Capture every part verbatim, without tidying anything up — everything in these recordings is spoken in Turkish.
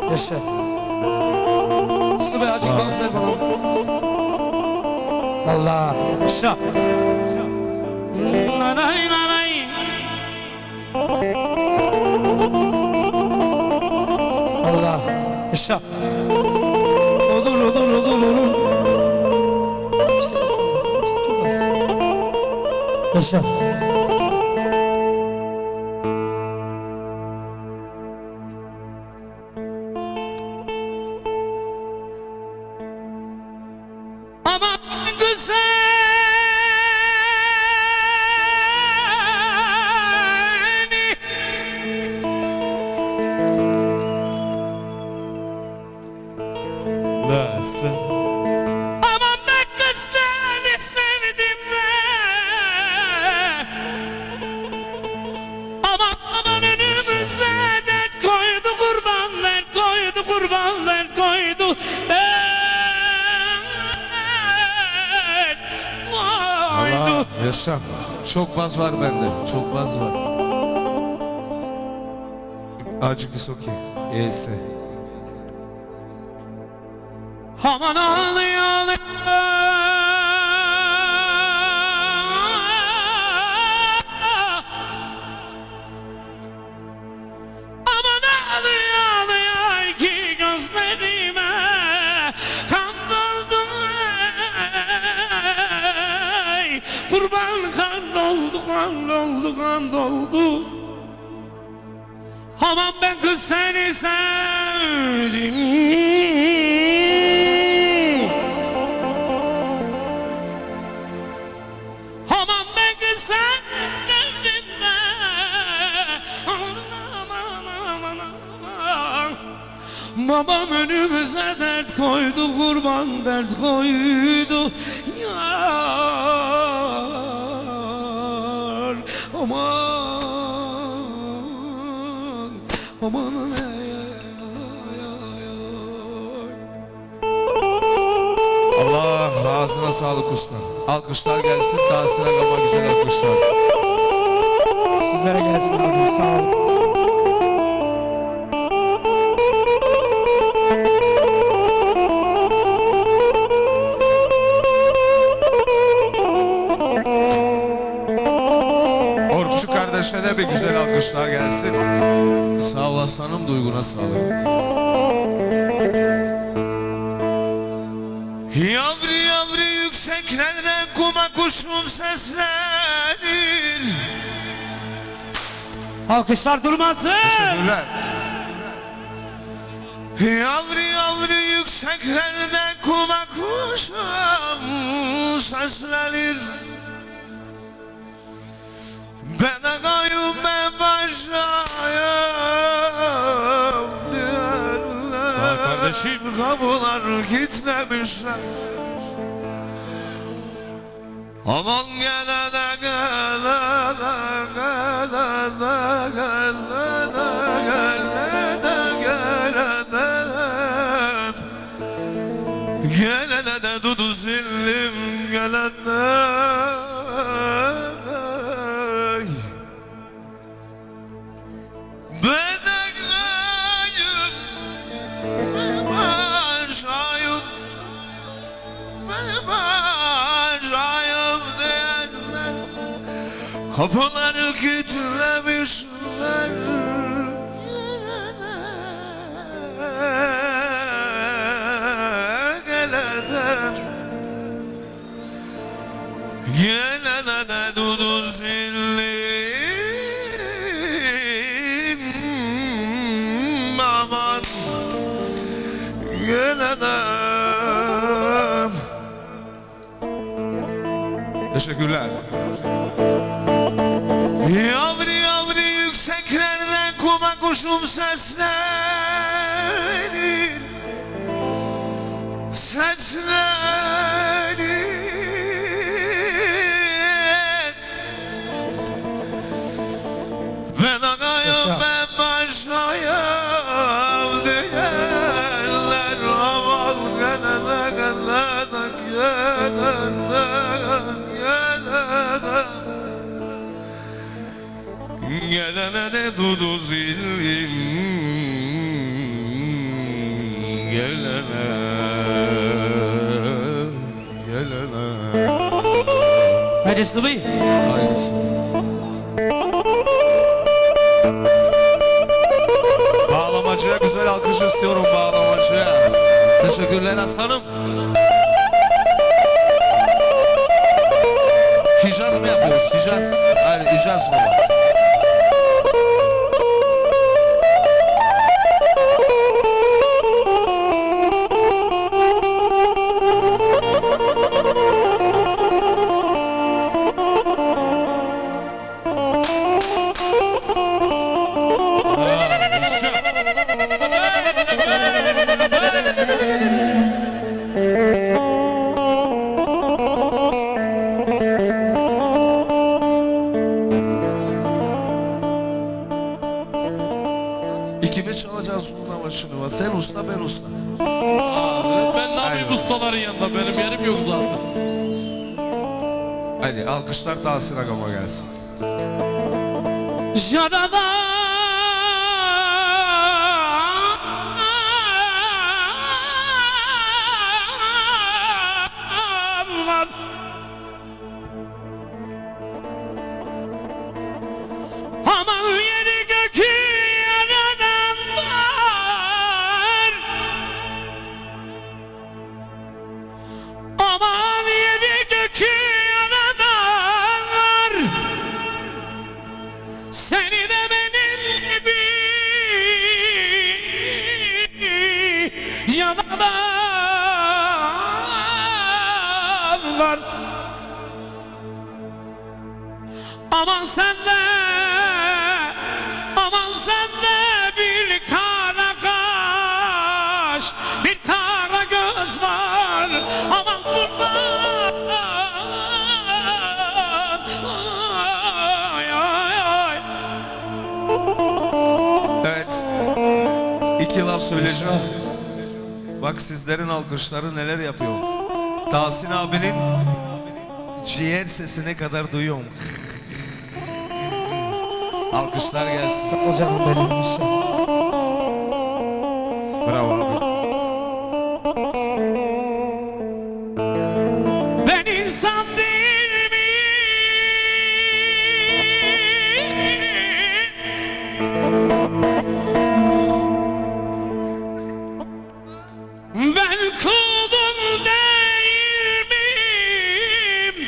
Yaşa. Sıvı acık bas ver bana. Allah. Yaşa. Nanay nanay. Allah. Yaşa. Olur olur olur olur. Çok az. Yaşa. Aman güzel. Nasıl? Aman ben kız seni sevdim de. Aman aman önümüze dert koydu kurban, dert koydu kurban, dert koydu. Dert koydu. Allah yaşam. Çok baz var bende. Çok baz var. Acık bir soki. Ese. Aman ağlıyor ağlıyor. Aman ağlıyor ağlıyor ki gözlerime kan doldu ey. Kurban kan doldu, kan doldu, kan doldu. Aman ben kız seni sevdim. Aman ben kız seni sevdim de. Aman aman aman aman. Babam önümüze dert koydu, kurban dert koydu. Yar aman aman ey, ay, ay, ay. Allah ağzına sağlık usta. Alkışlar gelsin. Tahsin Agama güzel alkışlar. Sizlere gelsin abi, sağ olun. Orkçu kardeşe de bir güzel alkışlar gelsin. Sağ ol aslanım, duyguna sağlık. Yavru yavru yükseklerden kuma kuşum seslenir. Alkışlar durmasın. Teşekkürler. Yavru yavru yükseklerden kuma kuşum seslenir. Ben ağayım ben başayım diyenler. Sağ ol kardeşim. Kapılar kilitlemişler. Aman gelene gelene gelene gelene gelene gelene gelene de dudu zillim gelene. Kapıları kilitlemişler. Gelene gelene de dudu zillim. Aman gelene. Teşekkürler. Yavru yavru yükseklerden kuma kuşum seslenir. Seslenir. Ben ağayım ben başayım diyenler. Aman gelene gelene gelene gelene. Gelene de dudu zillim. gelene gelene. Hadi sıvı. Aynısı. Bağlamacıya güzel alkış istiyorum, bağlamacıya. Teşekkürler aslanım. Hicaz mı yapıyoruz? Hicaz. Hadi Hicaz baba. İkimiz çalacağız uzun başını. Sen usta, ben usta. Aa, ben ne yapayım ustaların yanında, benim yerim yok zaten. Hadi alkışlar Tahsin Agama gelsin. Jaradan var. Aman yeri gökü yaradan var. Aman yeri gökü yaradan var. Seni de benim gibi yaradan var. Aman sen de, aman sen de bir kara kaş, bir kara göz var. Aman kurban, ay ay ay. Evet. İki laf söyleyeceğim. Bak sizlerin alkışları neler yapıyor. Tahsin abinin ciğer sesine kadar duyuyorum. Alkışlar gelsin. Hocam benim işim. Bravo abi. Ben insan değil miyim? Ben kulun değil miyim?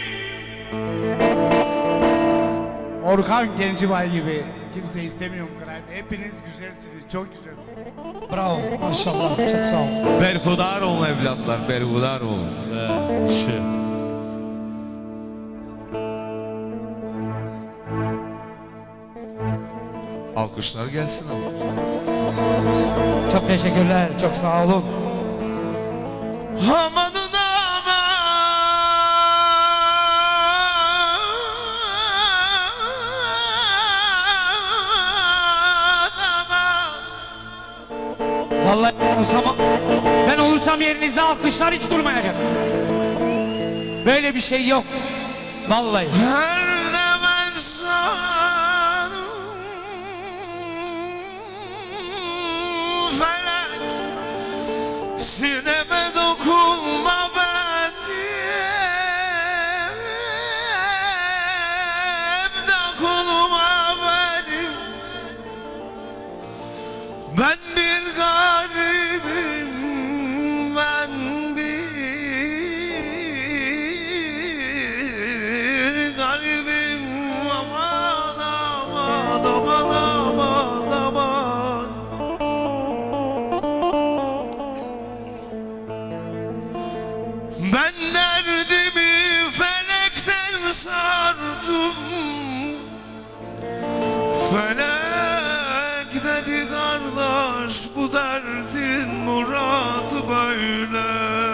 Orkan Gencebay gibi kimse istemiyorum kral. Hepiniz güzelsiniz, çok güzelsiniz. Bravo, maşallah, çok sağ ol. Berhudar olun evlatlar, berhudar olun. Şey. Alkışlar gelsin ama. Çok teşekkürler, çok sağ olun. Amanın Vallahi ben olsam, ben olursam yerinizde alkışlar hiç durmayacak. Böyle bir şey yok. Vallahi. her ne ben sanırım felek sineme dokunma ben diyeyim dokunma benim ben bir garibim ben bir garibim aman aman aman aman aman ben derdimi felekten sardım felek dedi kardeş bu derdin muradı böyle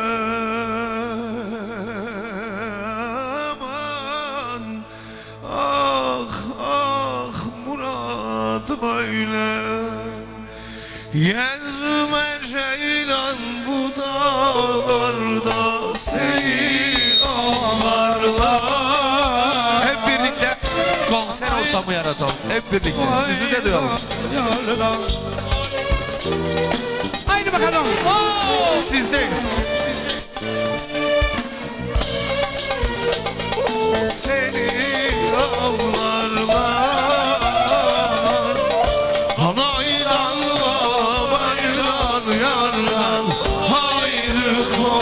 aman ah ah muradı böyle Gezme ceylan bu dağlarda seni ağlarlar. Hep birlikte konser ortamı yaratalım. Hep birlikte sizi de duyalım. Aynı bakalım. Oo! Sizdeyiz. Seni avlarlar, anaydan babaydan yardan hayrı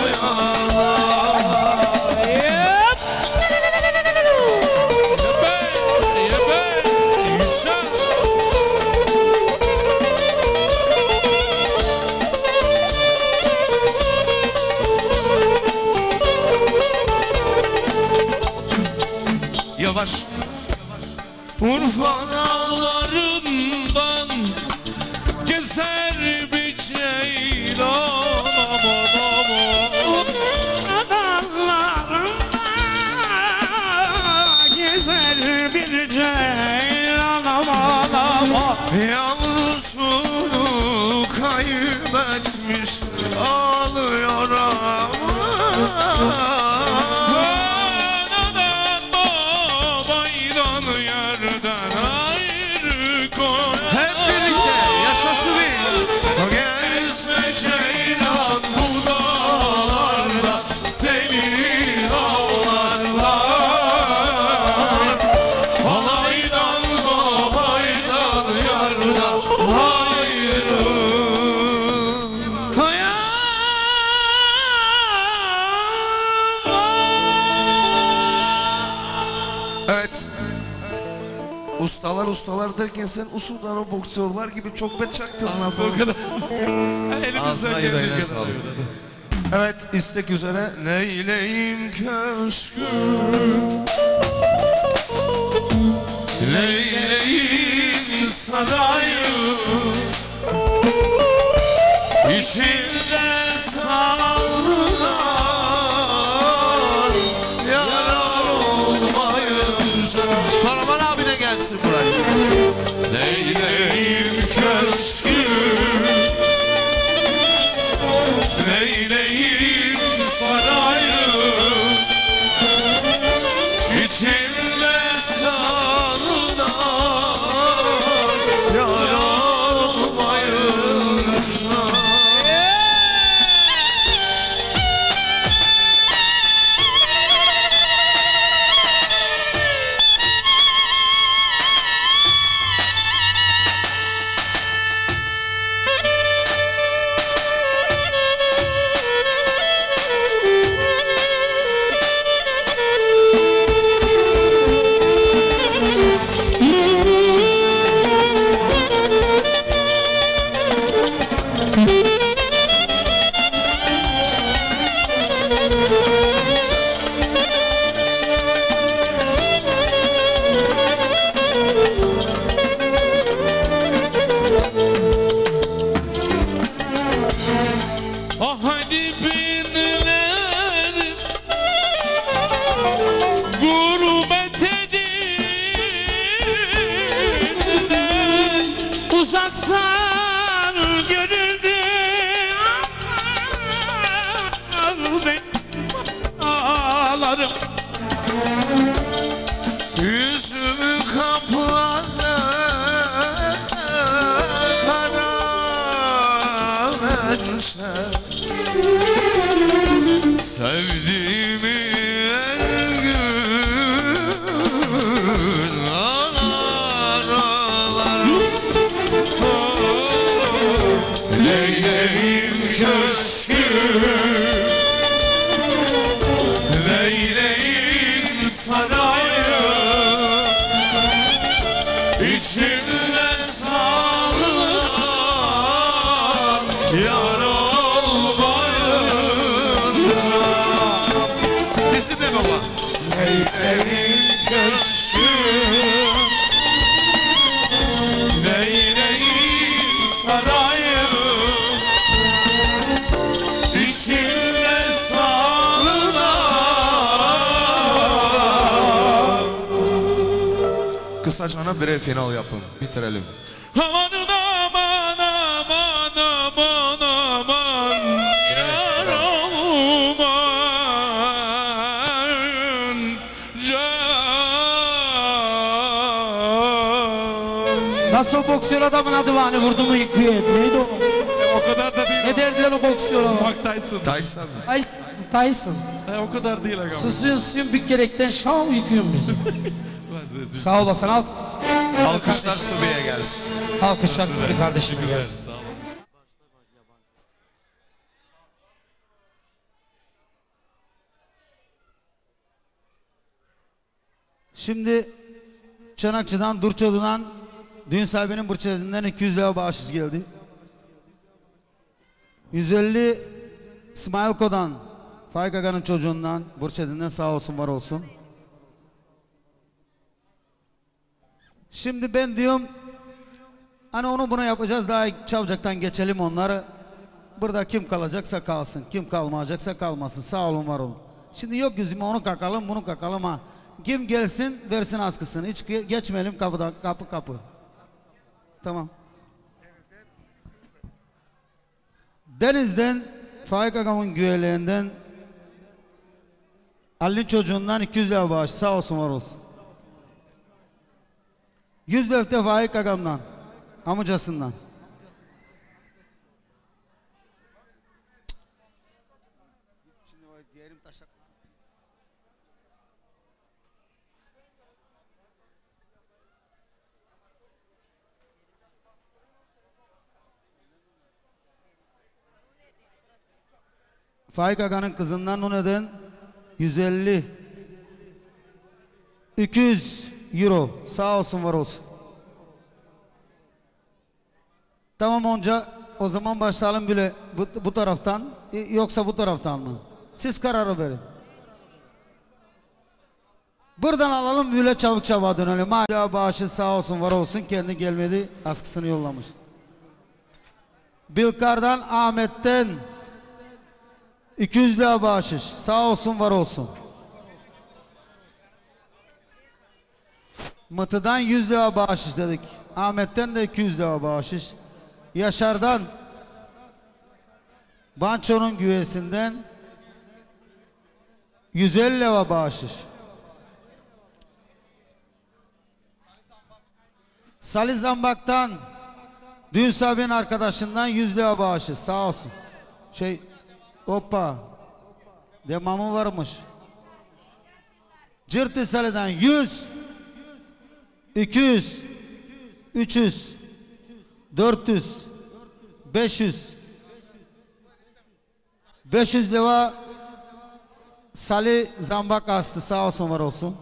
koyarlar. Yep. Yepe, yepe, İsa. Yavaş. Urfa dağlarından Gezer bir ceylan aman aman. Dağlarında gezer bir ceylan aman aman. yavrusunu kaybetmiş ağlıyor ama. Anadan babaydan yerden ayrı koy. Hep birlikte yaşasın bir. Gezme ceylan bu dağlarda, seni avlarlar. Alaydan babaydan yardan hayrı. Evet. Ustalar ustalar derken sen usuldan o boksörler gibi çok bet çaktın lan. Ağzına yüreğine sağlık. Evet, istek üzere Neyleyim köşkü, Leyleyim sarayı, İçinde sallar yarar olmayınca. Taraman abine gelsin buraya. Neyleyim köşkü, Neyleyim sarayı, İçinde sallar yarar olmayınca. Ah hadi binler gurbet edinden uzaksan görüldü ben ağlarım. Yüzümü kapladı kara menşe, sevdiğimi her gün ağlarım. Leyleyim köşkü, Leyleyim sarayı, İçinde sağlığa yar olmayınca. Bizimle baba. Leyleyim köşkü, Leyleyim sarayı, İçinde sağlığa. Kısacana birer final yapın. Bitirelim. Aman aman aman aman aman yar olman can. Nasıl boksör adamın adı var hani vurdu mu yıkıyor. Neydi o? O kadar da değil. Ne derdiler o boksiyona? Mike Tyson. Tyson. Tyson. Tyson. He, o kadar değil agam. Sısıyorsun sıyın bükerekten şal yıkıyorsun bizi. Sağ olasın. Al. Alkışlar Subi'ye gelsin. Alkışlar bir kardeşime gelsin. Sağ olun. Şimdi Çanakçı'dan, Durçoğlu'dan düğün sahibinin burçezinden iki yüz lira bağışız geldi. yüz elli İsmail Kodan, Faik Aga'nın çocuğundan, burçezinden sağ olsun var olsun. Şimdi ben diyorum hani onu bunu yapacağız, daha çabucaktan geçelim onları. Burada kim kalacaksa kalsın, kim kalmayacaksa kalmasın, sağ olun var olun. Şimdi yok yüzüme onu kakalım bunu kakalım ha. Kim gelsin versin askısını, hiç ge- geçmeyelim kapıdan, kapı kapı. Tamam. Deniz'den Faik Agam'ın güveleğinden Ali'nin çocuğundan iki yüz lira bağış, sağ olsun var olsun. yüz löfte Faik Agam'dan, amcasından. Faik Aga'nın kızından o neden yüz elli iki yüz euro, sağ olsun var olsun. Tamam onca o zaman başlayalım bile bu, bu taraftan yoksa bu taraftan mı? Siz kararı verin. Buradan alalım böyle çabuk çabuk dönelim. Hala bağışı sağ olsun var olsun, kendi gelmedi askısını yollamış. Bilkar'dan Ahmet'ten iki yüz lira bağışış, sağ olsun var olsun. Mıtı'dan yüz lira bağışış dedik. Ahmet'ten de iki yüz lira bağışış. Yaşar'dan Banço'nun güvesinden yüz elli lira bağışış. Salih Zambak'tan düğün sahibinin arkadaşından yüz lira bağışış, sağ olsun. Şey hoppa devamı varmış. Cırtı Salih'den yüz iki yüz üç yüz dört yüz beş yüz beş yüz lira Salih Zambak astı, sağ olsun var olsun.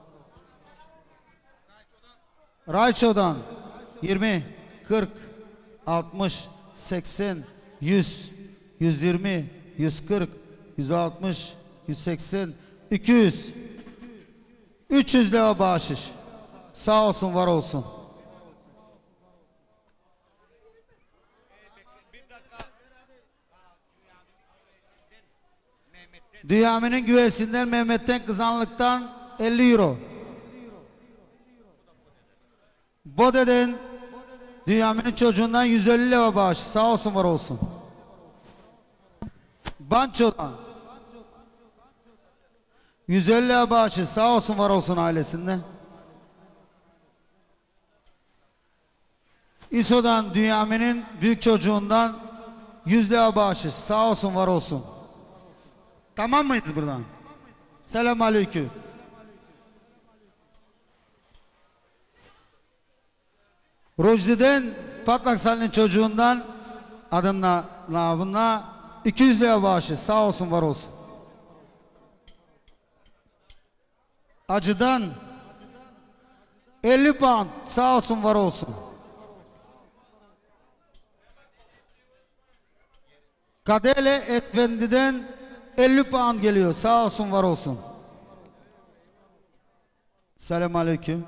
Rayço'dan yirmi kırk altmış seksen yüz yüz yirmi yüz kırk yüz altmış yüz seksen iki yüz üç yüz lira bağışış, sağ olsun var olsun. Dünyaminin güvesinden Mehmet'ten Kızanlık'tan elli euro. Bode'den Dünyaminin çocuğundan yüz elli lira bağış, sağ olsun var olsun. Banço'dan yüz elli lira bağışı, sağ olsun var olsun ailesinden. İso'dan Dünyaminin büyük çocuğundan yüz lira bağışı, sağ olsun var olsun. Tamam mıyız buradan? Selam aleyküm. Rojdi'den Patlak Salih'in çocuğundan adına lavına iki yüz lira bağışı, sağ olsun var olsun. Acıdan elli pound, sağ olsun var olsun. Kadele Etfendi'den elli pound geliyor, sağ olsun var olsun. Selam aleyküm.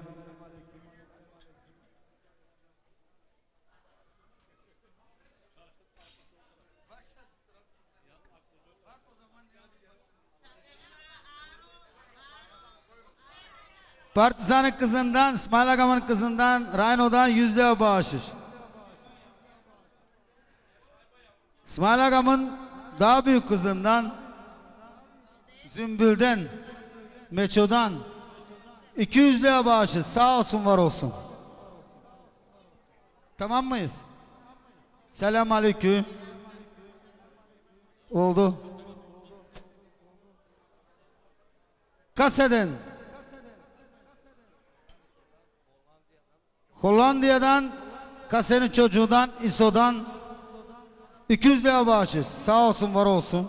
Partizan'ın kızından, İsmail Agam'ın kızından, Rhino'dan yüz lira bağışış. İsmail Agam'ın daha büyük kızından, Zümbül'den, Meço'dan iki yüz lira bağışış, sağ olsun var olsun. Tamam mıyız? Selam aleyküm. Oldu. Kaseden. Hollandiya'dan, Kase'nin çocuğundan, İso'dan iki yüz lira bağışız. Sağ olsun, var olsun.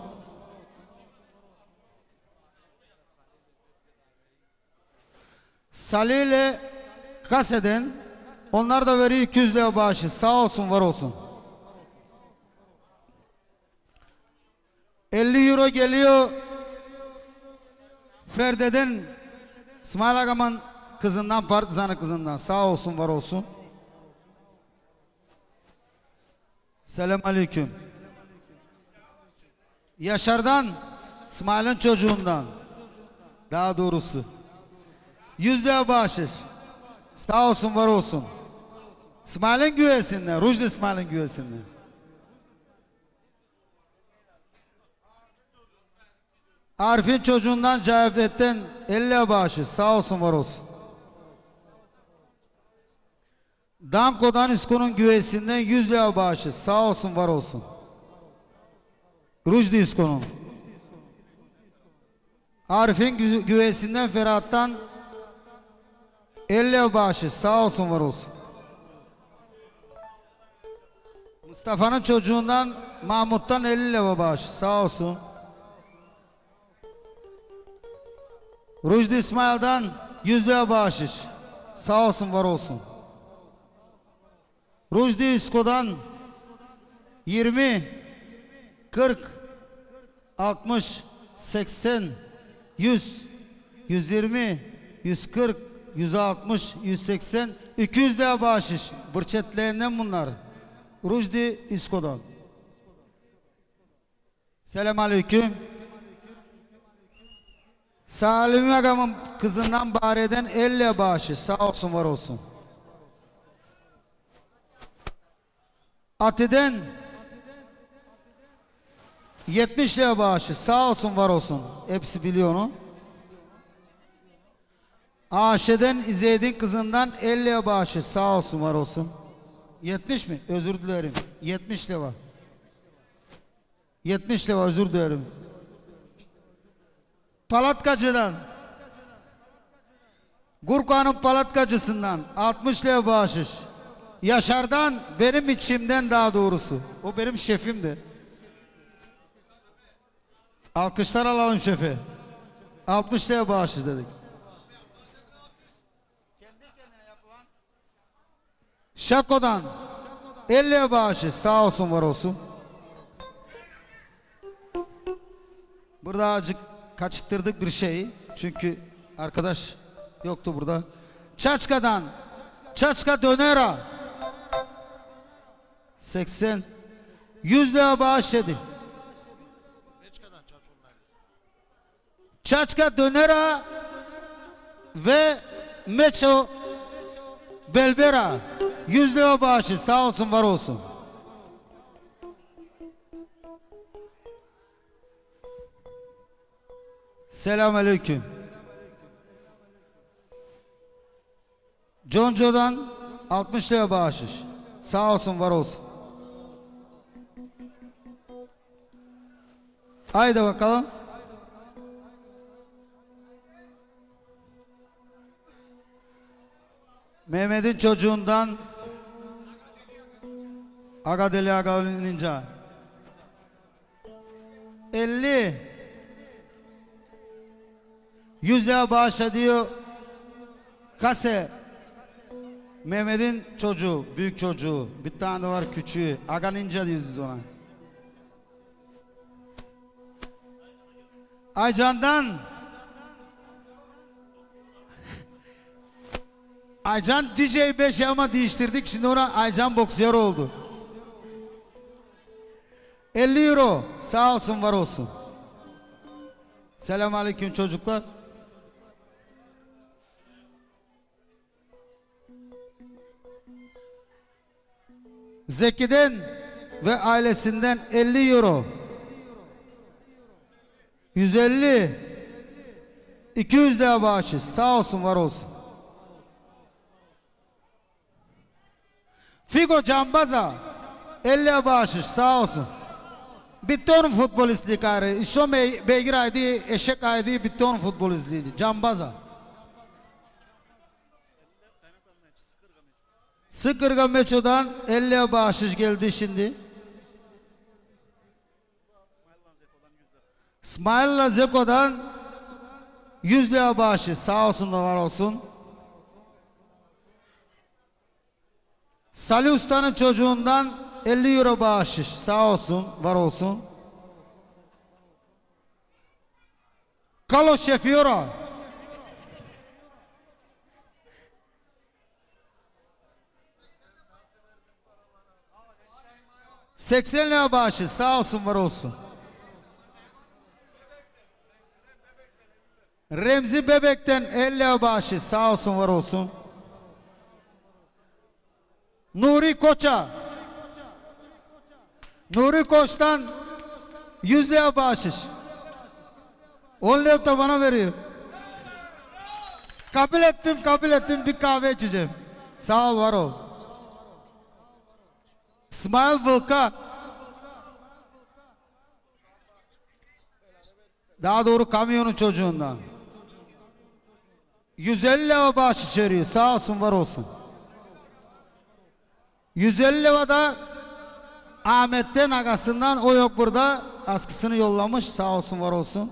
Salih ile Kase'den, onlar da veriyor iki yüz lira bağışız. Sağ olsun, var olsun. elli euro geliyor Ferde'den, İsmail Agam'ın kızından, partizanı kızından. Sağ olsun, var olsun. Selam aleyküm. Yaşar'dan, İsmail'in çocuğundan, daha doğrusu yüz lira bağışış. Sağ olsun, var olsun. İsmail'in güvesinden, Rujdi İsmail'in güvesinden. Arif'in çocuğundan, Cavdet'ten elli lira bağışış. Sağ olsun, var olsun. Danko'dan, İsko'nun güvesinden yüz lira bağışış. Sağ olsun, var olsun. Rujdi İsko'nun. Arif'in gü güvesinden, Ferhat'tan elli lira bağışış. Sağ olsun, var olsun. Mustafa'nın çocuğundan, Mahmut'tan elli lira bağışış. Sağ olsun. Rujdi İsmail'den yüz lira bağışış. Sağ olsun, var olsun. Rujdi İsko'dan yirmi, kırk, altmış, seksen, yüz, yüz yirmi, yüz kırk, yüz altmış, yüz seksen, iki yüz lira bağışış. Bırçetlerinden bunlar. Rujdi İsko'dan. Selam aleyküm. Salim Agam'ın kızından Bare'den elli lira bağışış. Sağ olsun, var olsun. Ati'den yetmiş lira bağışış. Sağ olsun, var olsun. Hepsi biliyor onu. Ayşe'den İzeydin kızından elli lira bağışış. Sağ olsun, var olsun. yetmiş mi? Özür dilerim. yetmiş lira. yetmiş lira, özür dilerim. Palatkacı'dan, Gurkan'ın Palatkacısından altmış lira bağışış. Yaşar'dan, benim içimden, daha doğrusu. O benim şefimdi. Alkışlar alalım şefe. altmış lira bağışış dedik. Şako'dan elli lira bağışış. Sağ olsun, var olsun. Burada azıcık kaçırttık bir şeyi. Çünkü arkadaş yoktu burada. Çaçka'dan, Çaçka Dönera seksen, yüz lira bağış dedi. Çaçka Dönera ve Meço Belbera yüz lira bağışı. Sağ olsun, var olsun. Selamünaleyküm. Conco'dan altmış lira bağışış. Sağ olsun, var olsun. Haydi bakalım. Mehmet'in çocuğundan Agadeli Agalinca elli, yüz lira bağışla diyor. Kase Mehmet'in çocuğu, büyük çocuğu, bir tane de var küçüğü. Aga Ninja diyoruz biz ona. Aycan'dan Aycan D J beş ama değiştirdik, şimdi ona Aycan boksör oldu. elli euro. Sağ olsun, var olsun. Selamünaleyküm çocuklar. Zeki'den ve ailesinden elli euro. yüz elli, iki yüz lira bağışış. Sağ olsun, var olsun. Figo Cambaza elli bağışış sağ olsun. Bitti onun futbolistliği gayrı. Şu bey, beygir aydı, eşek aydı, bitti onun futbolistliği. Cambaza. Sıkırga Meço'dan elli bağışış geldi şimdi. İsmail Zeko'dan yüz lira bağışı sağ olsun da var olsun. Salih Usta'nın çocuğundan elli euro bağışış sağ olsun var olsun. Kalo Şefiora. seksen lira bağışı sağ olsun var olsun. Remzi Bebek'ten elli lira bağışı sağ olsun var olsun. Nuri Koç'a. Nuri Koç'tan yüz lira bağışış. on lira da bana veriyor. Kabul ettim, kabul ettim, bir kahve içeceğim. Sağ ol, var ol. İsmail Vılka. Daha doğru kamyonun çocuğundan. yüz elli lira bağışış veriyor. Sağ olsun, var olsun. yüz elli lira da Ahmet'ten agasından, o yok burada, askısını yollamış. Sağ olsun, var olsun.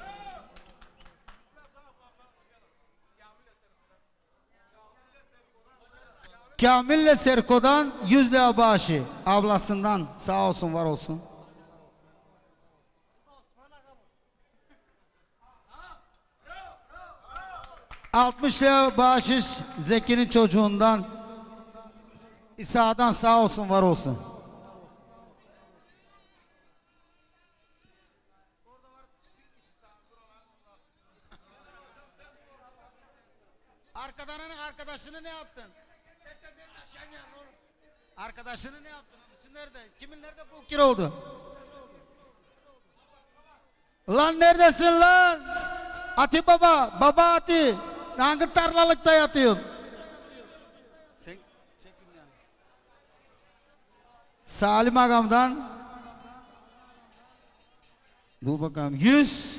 Kamil'le Serko'dan yüz lira bağışı ablasından. Sağ olsun, var olsun. altmış lira bağışış Zeki'nin çocuğundan. İsa'dan sağ olsun, var olsun. Arkadanın arkadaşını ne yaptın? Arkadaşını ne yaptın? Nerede? Kimin nerede bu kira oldu? Lan neredesin lan? Ati baba, baba Ati. Hangi tarlalıkta yatıyorsun? Sen çekin yani. Salim Agam'dan dur bakalım yüz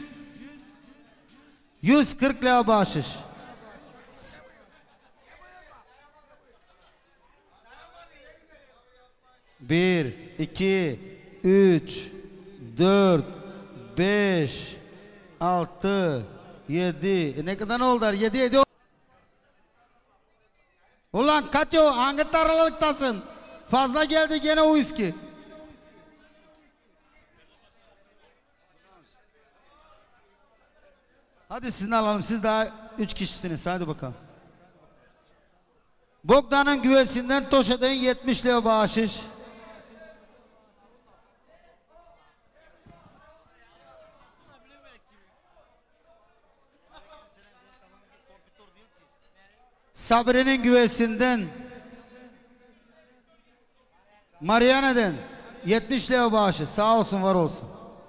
yüz kırk lira bağışış. Bir, iki, üç, dört, beş, altı, yedi. E ne kadar oldu? Yedi, yedi. Ulan Katyo, hangi tarlalıktasın? Fazla geldi gene o viski. Hadi sizin alalım. Siz daha üç kişisiniz. Hadi bakalım. Bogdan'ın güvesinden Toşa'dan yetmiş lira bağışış. Sabri'nin güvesinden Mariana'dan yetmiş lira bağışı. Sağ olsun, var olsun.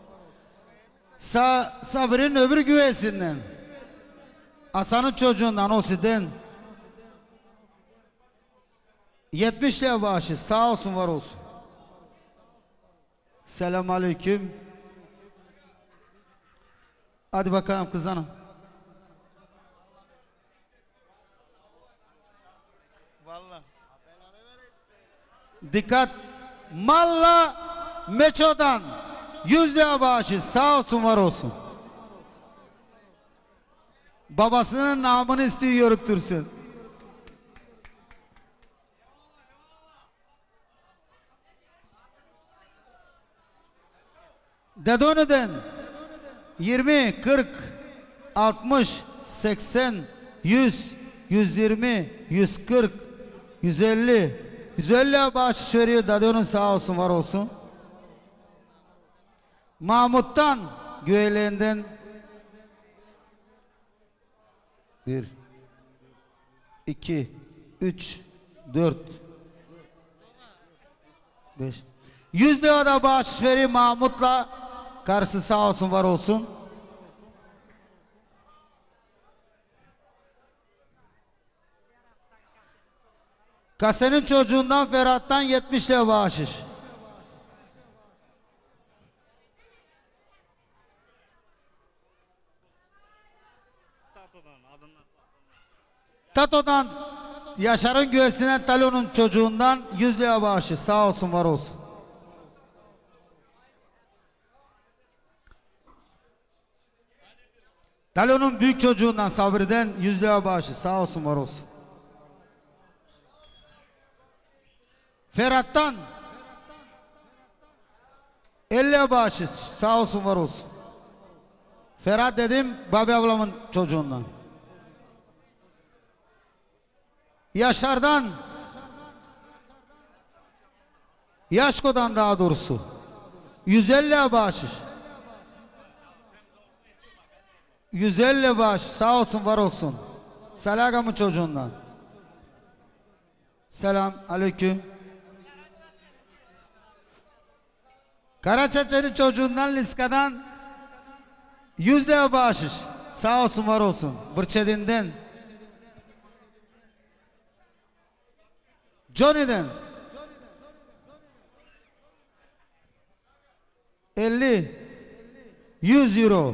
Sa Sabri'nin öbür güvesinden Hasan'ın çocuğundan Osi'den yetmiş lira bağışı. Sağ olsun, var olsun. Selam aleyküm. Hadi bakalım kız hanım. Dikkat. Malla Meço'dan yüz lira bağışı. Sağ olsun, var olsun. Babasının namını istiyor, yürütürsün. Dedoneden yirmi, kırk, altmış, seksen, yüz, yüz yirmi, yüz kırk, yüz elli, yüz elli bağış veriyor. Dadonun sağ olsun, var olsun. Mahmut'tan güveyleğinden bir, iki, üç, dört, beş. Yüz lira da bağış veriyor Mahmut'la. Karısı sağ olsun, var olsun. Kasenin çocuğundan Ferhat'tan yetmiş lira bağışış. Tato'dan Yaşar'ın güvesinden Talon'un çocuğundan yüz lira bağışı. Sağ olsun, var olsun. Talon'un büyük çocuğundan Sabri'den yüz lira bağışı. Sağ olsun, var olsun. Ferhat'tan elli lira bağışı. Sağ olsun, var olsun. Ferhat dedim, Babi ablamın çocuğundan. Yaşar'dan, Yaşko'dan daha doğrusu yüz elli lira bağışış. yüz elli bağış. Sağ olsun, var olsun. Salagamın çocuğundan. Selam aleyküm. Karaçaça'nın çocuğundan Liska'dan yüz lira bağışış. Sağ olsun, var olsun. Bırçedin'den. Johnny'den elli yüz euro,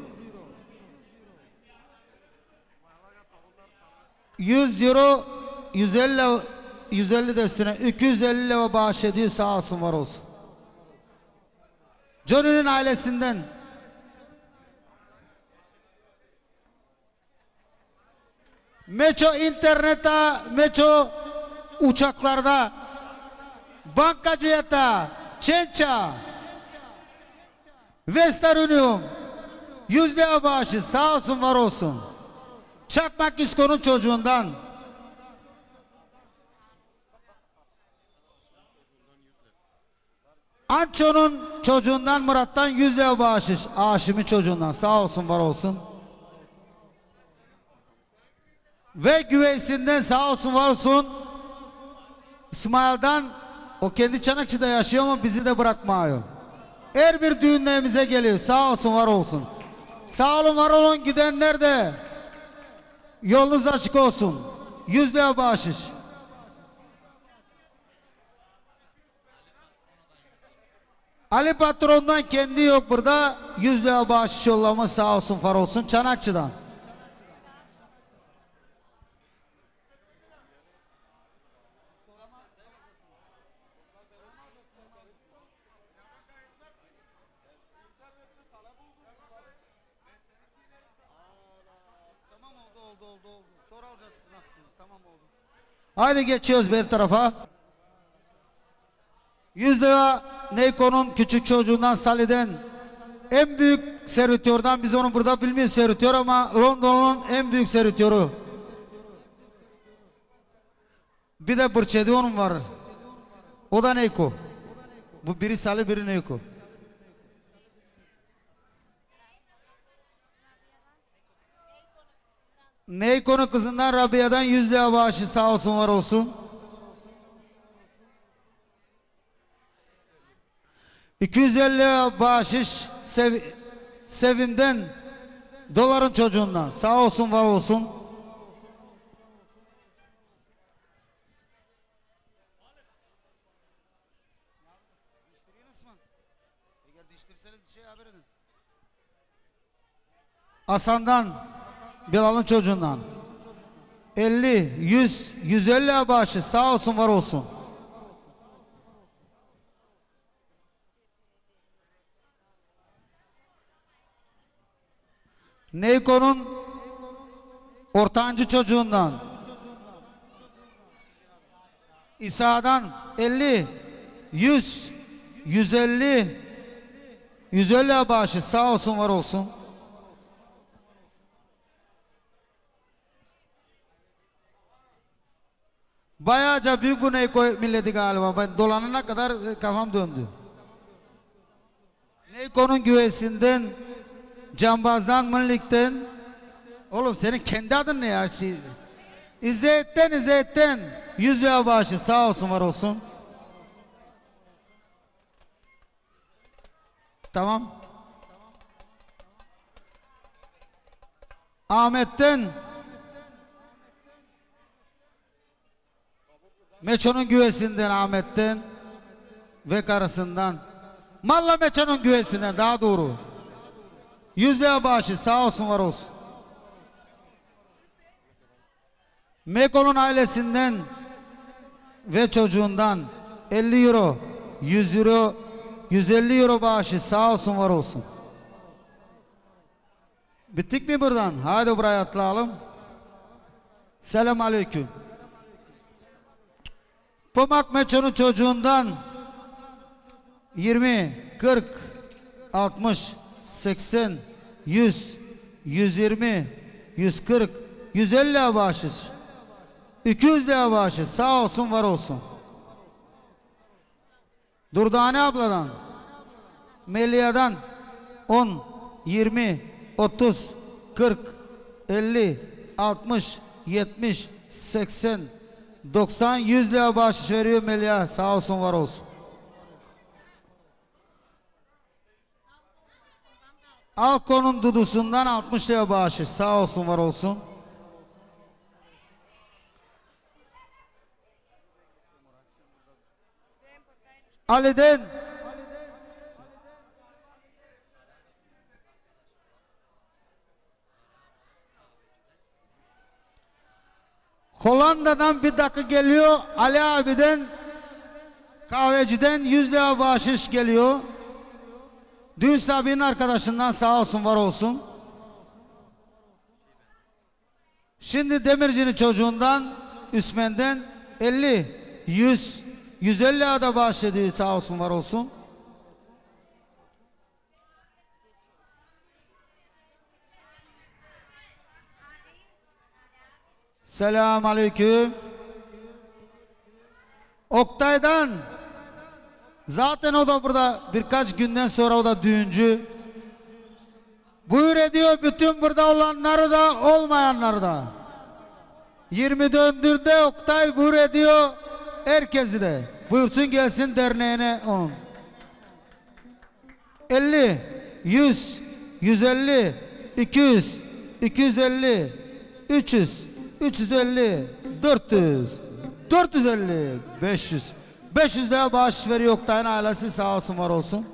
yüz euro, yüz elli yüz elli de üstüne iki yüz elli lira bağış ediyor. Sağ olsun, var olsun. Johnny'nin ailesinden Meço internete, Meço uçaklarda, bankacıyata, Çença, Western Union yüz lira bağışı. Sağ olsun, var olsun. Çakmak İsko'nun çocuğundan Anço'nun çocuğundan Murat'tan yüz lira bağışış. Aşim'in çocuğundan. Sağ olsun, var olsun. Ve güveysinden sağ olsun, var olsun. İsmail'den, o kendi Çanakçı'da yaşıyor ama bizi de bırakmıyor. Her bir düğünlerimize geliyor. Sağ olsun, var olsun. Sağ olun, var olun. Gidenler de yolunuz açık olsun. yüz lira bağışış. Ali Patron'dan kendi yok burada. yüz lira bağışış yollamış. Sağ olsun, var olsun. Çanakçı'dan. Haydi geçiyoruz bir tarafa. yüz lira Neyko'nun küçük çocuğundan Salih'den, en büyük servitörden, biz onu burada bilmiyoruz servitör ama London'un en büyük servitörü. Bir de Bırçedi onun var. O da Neyko. Bu biri Salih, biri Neyko. Neyko'nun kızından Rabia'dan yüz lira bağışı. Sağ olsun, var olsun. iki yüz elli lira bağışış sev Sevim'den, doların çocuğundan. Sağ olsun, var olsun. Hasan'dan, Bilal'ın çocuğundan elli, yüz, yüz elli lira bağışı. Sağ olsun, var olsun. Neyko'nun ortancı çocuğundan İsa'dan elli, yüz, yüz elli, yüz elli lira bağışı. Sağ olsun, var olsun. Bayağıca büyük bu Neyko milleti galiba. Ben dolanana kadar kafam döndü. Neyko'nun güvesinden, Cambaz'dan, Mınlik'ten. Oğlum senin kendi adın ne ya? Şey, İzzet'ten, İzzet'ten yüz lira bağışı. Sağ olsun, var olsun. Tamam. Ahmet'ten, Meço'nun güvesinden, Ahmet'ten ve karısından, Malla Meço'nun güvesinden daha doğru. yüz lira bağışı. Sağ olsun, var olsun. Meko'nun ailesinden ve çocuğundan elli euro, yüz euro, yüz elli euro bağışı sağ olsun var olsun. Bittik mi buradan? Hadi buraya atlayalım. Selam aleyküm. Pomak Meço'nun çocuğundan yirmi, kırk, altmış, seksen, yüz, yüz yirmi, yüz kırk, yüz elli bağışış. iki yüz lira bağışış. Sağ olsun var olsun. Durdane abladan, Melia'dan on, yirmi, otuz, kırk, elli, altmış, yetmiş, seksen, doksan, yüz lira bağışış veriyor Melia. Sağ olsun var olsun. Alko'nun Dudu'sundan altmış lira bağışış. Sağ olsun var olsun. Ali'den Hollanda'dan bir dakika geliyor. Ali abiden kahveciden yüz lira bağışış geliyor. Dün Sabi'nin arkadaşından sağ olsun var olsun. Şimdi Demirci'nin çocuğundan Üsmen'den elli, yüz, yüz elli lira da bağış ediyor. Sağ olsun var olsun. Selamun aleyküm. Oktay'dan zaten o da burada birkaç günden sonra o da düğüncü. Buyur ediyor bütün burada olanları da olmayanları da. yirmi döndürde Oktay buyur ediyor herkesi de. Buyursun gelsin derneğine onun. elli, yüz, yüz elli, iki yüz, iki yüz elli, üç yüz, üç yüz elli, dört yüz, dört yüz elli, beş yüz. beş yüz lira bağış veriyor Oktay'ın ailesi sağ olsun var olsun.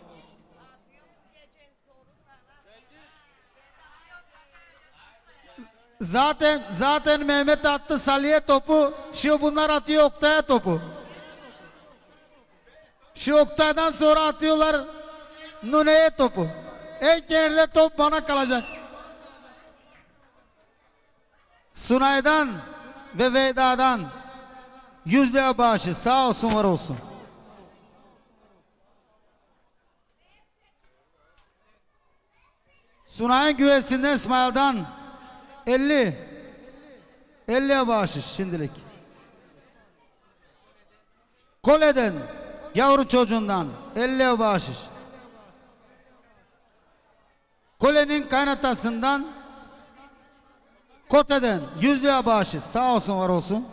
Zaten zaten Mehmet attı Salih'e topu. Şu bunlar atıyor Oktay'a topu. Şu Oktay'dan sonra atıyorlar Nune'ye topu. En kenarda top bana kalacak. Sunay'dan ve Veyda'dan yüz lira bağışı sağ olsun var olsun. Sunay'ın güvesinden İsmail'dan elli elliye bağışı şimdilik. Kole'den yavru çocuğundan elliye bağışı. Kole'nin kaynatasından Kote'den yüz lira bağışı sağ olsun var olsun.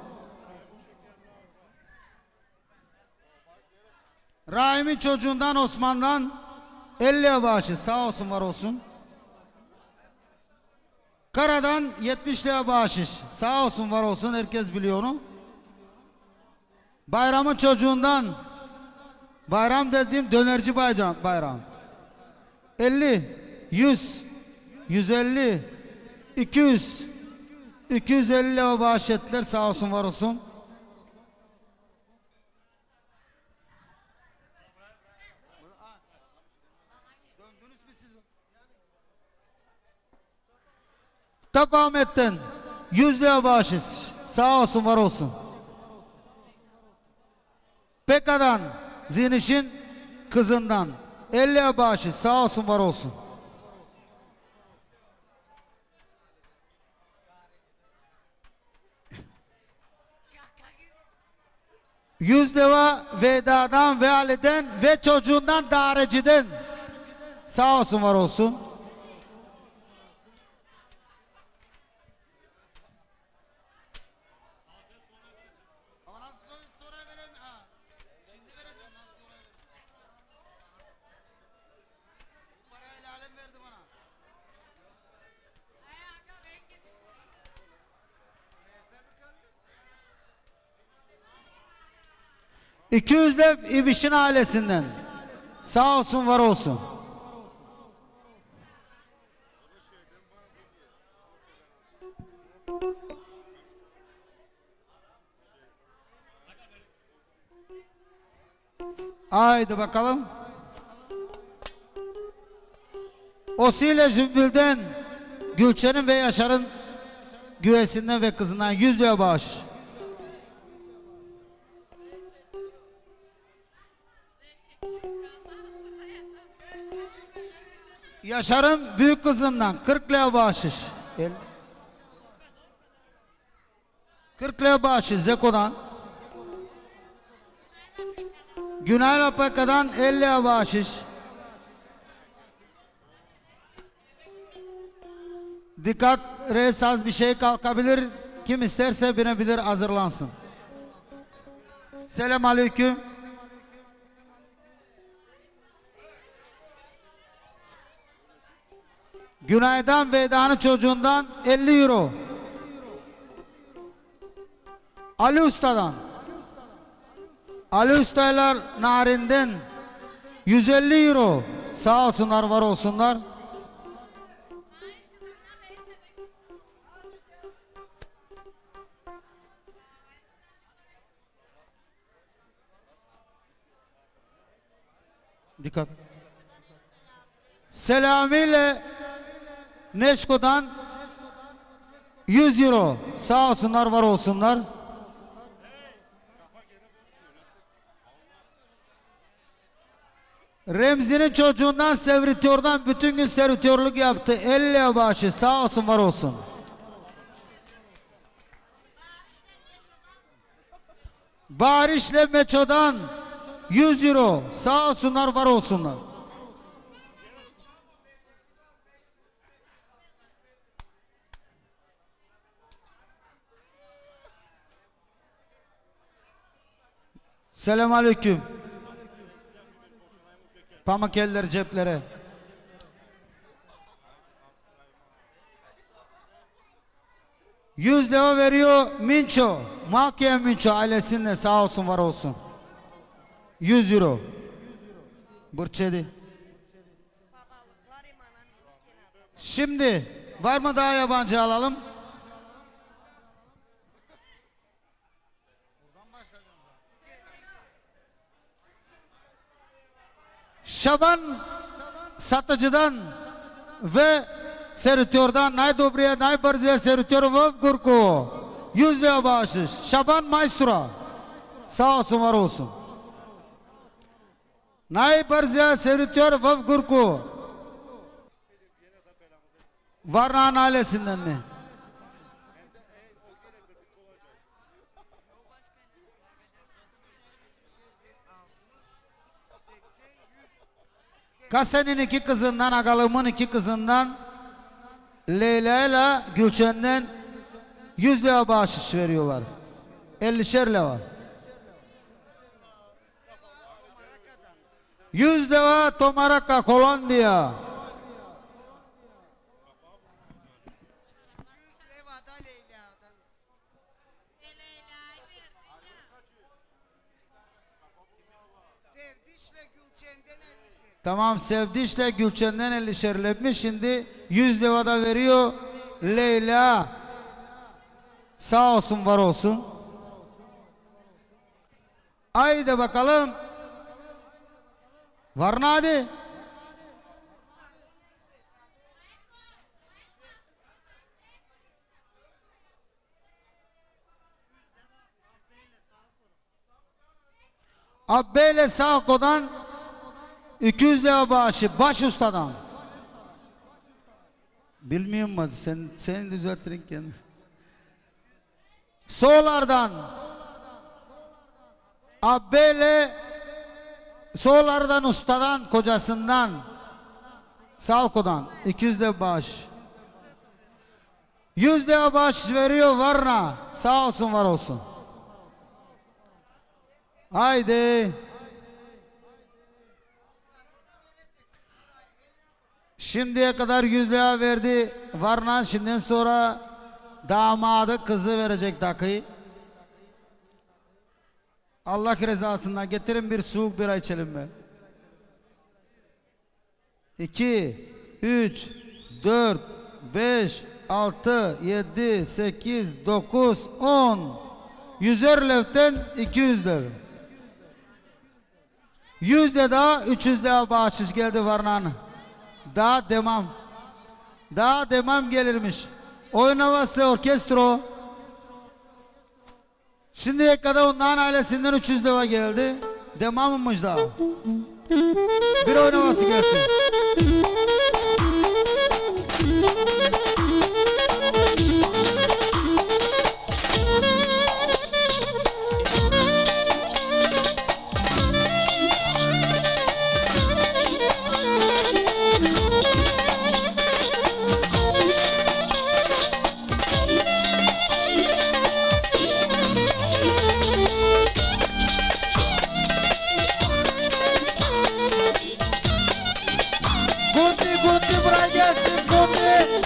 Rahim'in çocuğundan Osman'dan elliye bağışı sağ olsun var olsun. Kara'dan yetmiş lira bağışış sağ olsun var olsun herkes biliyor onu. Bayram'ın çocuğundan Bayram dediğim dönerci bayram, bayram. elli, yüz, yüz elli, iki yüz, iki yüz elli lira bağış ettiler sağ olsun var olsun. Tap Ahmet'ten yüz lira bağışış sağ olsun var olsun. Peka'dan Ziniş'in kızından elli lira bağışış sağ olsun var olsun. Yüz lira Veda'dan ve Ali'den ve çocuğundan Dareciden sağ olsun var olsun. iki yüz de İbiş'in ailesinden sağ olsun var olsun. Haydi bakalım. Osile Zümbül'den Gülçen'in ve Yaşar'ın güvesinden ve kızından yüz lira bağış. Yaşar'ın büyük kızından kırk lira bağışış. El. kırk lira bağışış Zeko'dan. Günay Lapaka'dan elli lira bağışış. Dikkat, reis az bir şey kalkabilir. Kim isterse binebilir, hazırlansın. Selam aleyküm. Günay'dan Veda'nın çocuğundan elli euro. Ali Usta'dan. Ali Usta'ylar Narin'den yüz elli euro. Sağ olsunlar, var olsunlar. Dikkat. Selami ile Neşko'dan yüz euro. Sağ olsunlar, var olsunlar. Remzi'nin çocuğundan servitörden bütün gün servitörlük yaptı. elli bağışı. Sağ olsun, var olsun. Barış'le Meço'dan yüz euro. Sağ olsunlar, var olsunlar. Selam aleyküm. Pamuk eller ceplere. Yüz lira veriyor Minço. Makiye Minço ailesinde, sağ olsun, var olsun. Yüz euro. Burçedi. Şimdi var mı daha yabancı alalım? Şaban satıcıdan ve serütörden nay dobriye nay barziye serütörü vöv gurku yüz lira bağışış. Şaban Maystura, sağ olsun, var olsun. Nay barziye serütörü vöv gurku Varna'nın ailesinden ne? Kase'nin iki kızından, Agalım'ın iki kızından, Leyla ile Gülçen'den yüz lira bağışış veriyorlar. ellişer lira. yüz lira Tomaraka, Kolombiya. Tamam, Sevdiş'le Gülçen'den ellişerletmiş. Şimdi yüz lira da veriyor Leyla. Sağ olsun, var olsun. Haydi bakalım. Var hadi. Abbeyle Sağko'dan iki yüz lira bağışı baş ustadan. Bilmiyorum hadi sen sen düzeltirin kendini. Soğlardan Abbeyle Soğlardan ustadan, kocasından, Salko'dan iki yüz lira bağış. yüz lira bağış veriyor Varna. Sağ olsun, var olsun. Haydi. Şimdiye kadar yüz lira verdi Varna, şimdiden sonra damadı kızı verecek takıyı. Allah rızasından getirin bir soğuk bira içelim be. iki, üç, dört, beş, altı, yedi, sekiz, dokuz, on. Yüzer levten iki yüz lev. Yüzde daha üç yüz lira bağışış geldi Varnan. Daha demam. Daha demam gelirmiş. Oyun havası orkestro. Şimdiye kadar onların ailesinden üç yüz lira geldi. Demammış daha. Bir oyun havası gelsin. Gundi Gundi buraya gelsin Gundi.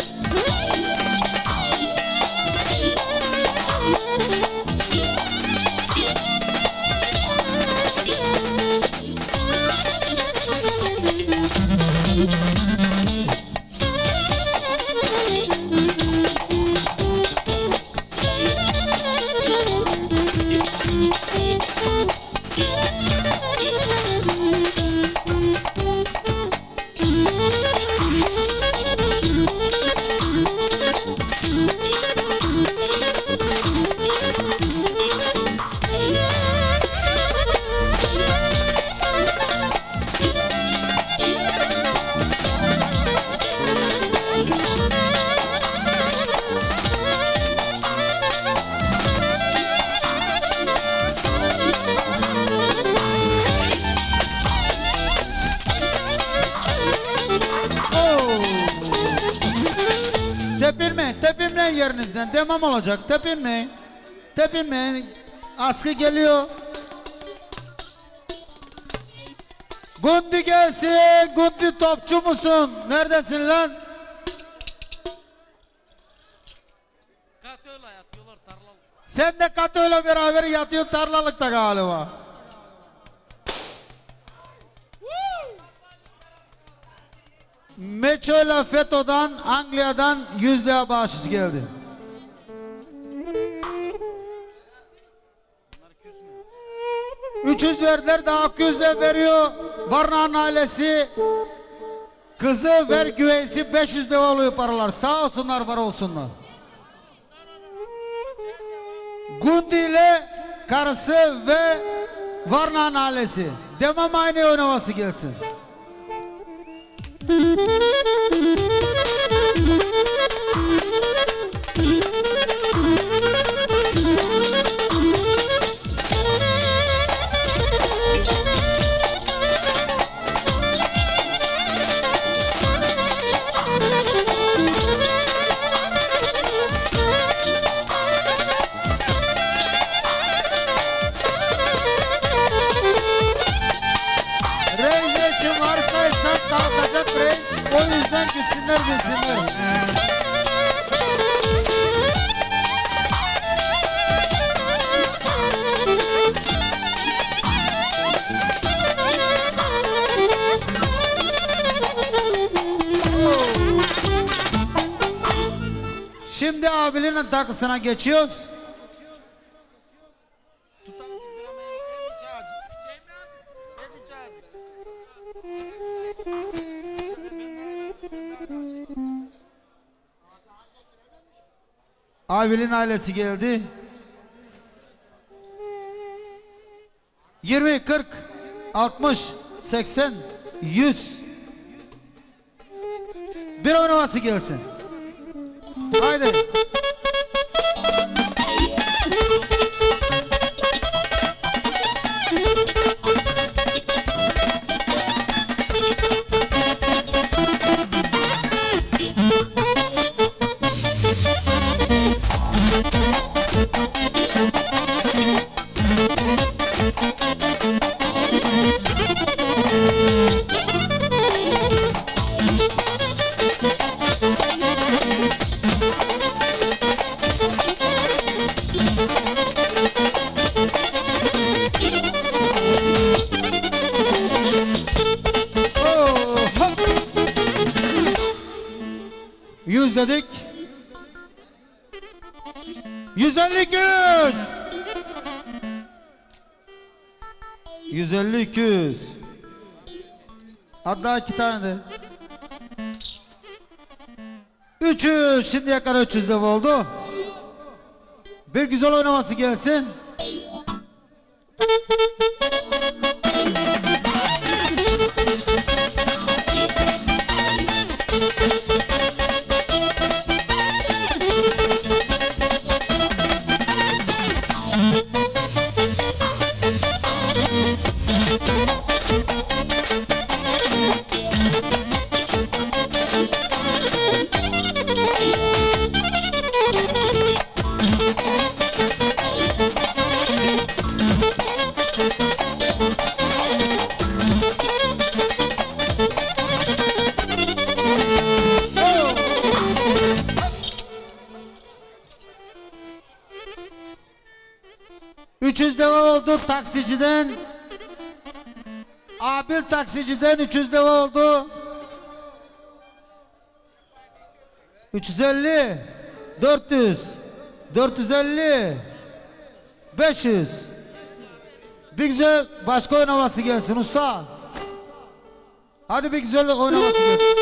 Tepinmeyin, tepinmeyin yerinizden. Demem olacak, tepinmeyin. Tepinmeyin. Askı geliyor. Gundi gelsin. Gundi topçu musun? Neredesin lan? Katöyle yatıyorlar tarlalı. Sen de Kato'yla beraber yatıyorsun tarlalıkta galiba. Meço'yla FETÖ'den, Angliya'dan yüz lira bağışış geldi. üç yüz verdiler, daha iki yüz lira veriyor. Varna'nın ailesi, kızı ver güveysi beş yüz lira oluyor paralar. Sağ olsunlar, var olsunlar. Gundi ile karısı ve Varna'nın ailesi. Demem aynı oynaması gelsin. Reis için varsaysan kalkacak reis. O yüzden gitsinler gitsinler. Şimdi abilinin takısına geçiyoruz. Abilin ailesi geldi. yirmi, kırk, altmış, seksen, yüz. Bir oynaması gelsin. Haydi. Yüz dedik. Yüz elli iki yüz. Yüz elli iki yüz. Hatta iki tane de. üç yüz. Şimdiye kadar üç yüz defa oldu. Bir güzel oynaması gelsin. üç yüz defa oldu taksiciden. Abil taksiciden üç yüz defa oldu. üç yüz elli, dört yüz, dört yüz elli, beş yüz. Bir güzel başka oynaması gelsin usta. Hadi bir güzel oynaması gelsin.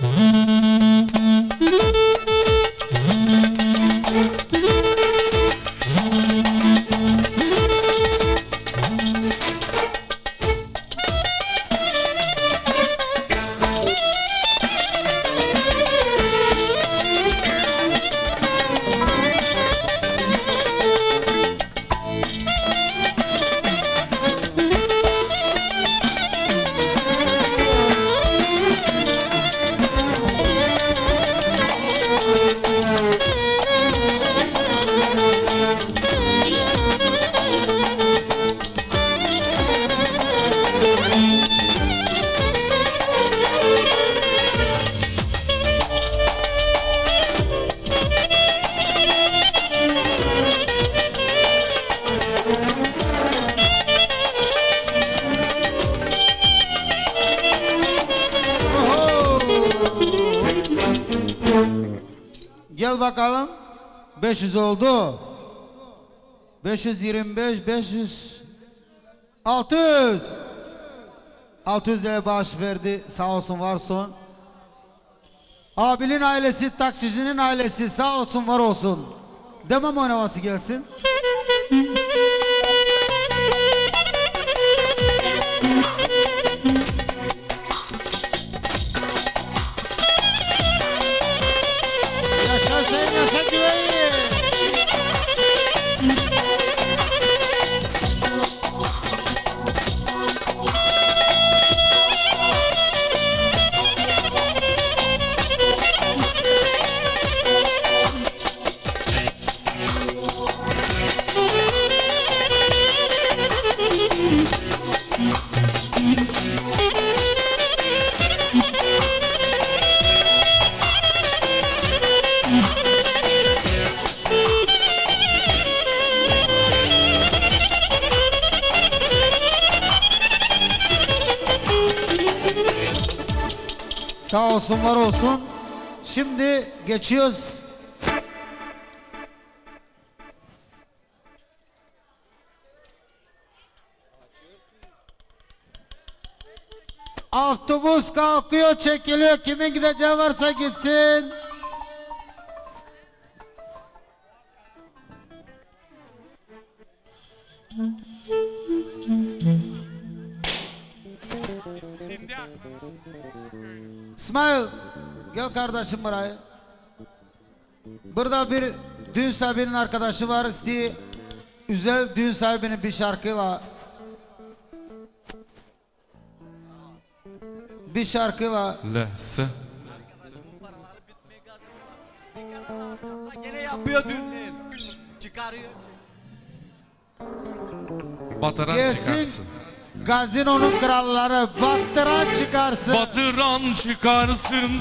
Gel bakalım. beş yüz oldu. beş yüz yirmi beş, beş yüz, altı yüz. altı yüz liraya bağış verdi. Sağ olsun, var olsun. Abilin ailesi, taksicinin ailesi sağ olsun, var olsun. Demem oynaması gelsin. Yaşa sen, yaşa güveyi. Sağ olsun, var olsun. Şimdi geçiyoruz. Otobüs kalkıyor, çekiliyor. Kimin gideceği varsa gitsin. İsmail, gel kardeşim buraya. Burada bir düğün sahibinin arkadaşı var. İsteği güzel düğün sahibinin bir şarkıyla bir şarkıyla Lehse. Gene yapıyor düğünleri. Çıkarıyor. Batıran gelsin. çıkarsın. Gazinonun kralları battıran çıkarsın. Batıran çıkarsın.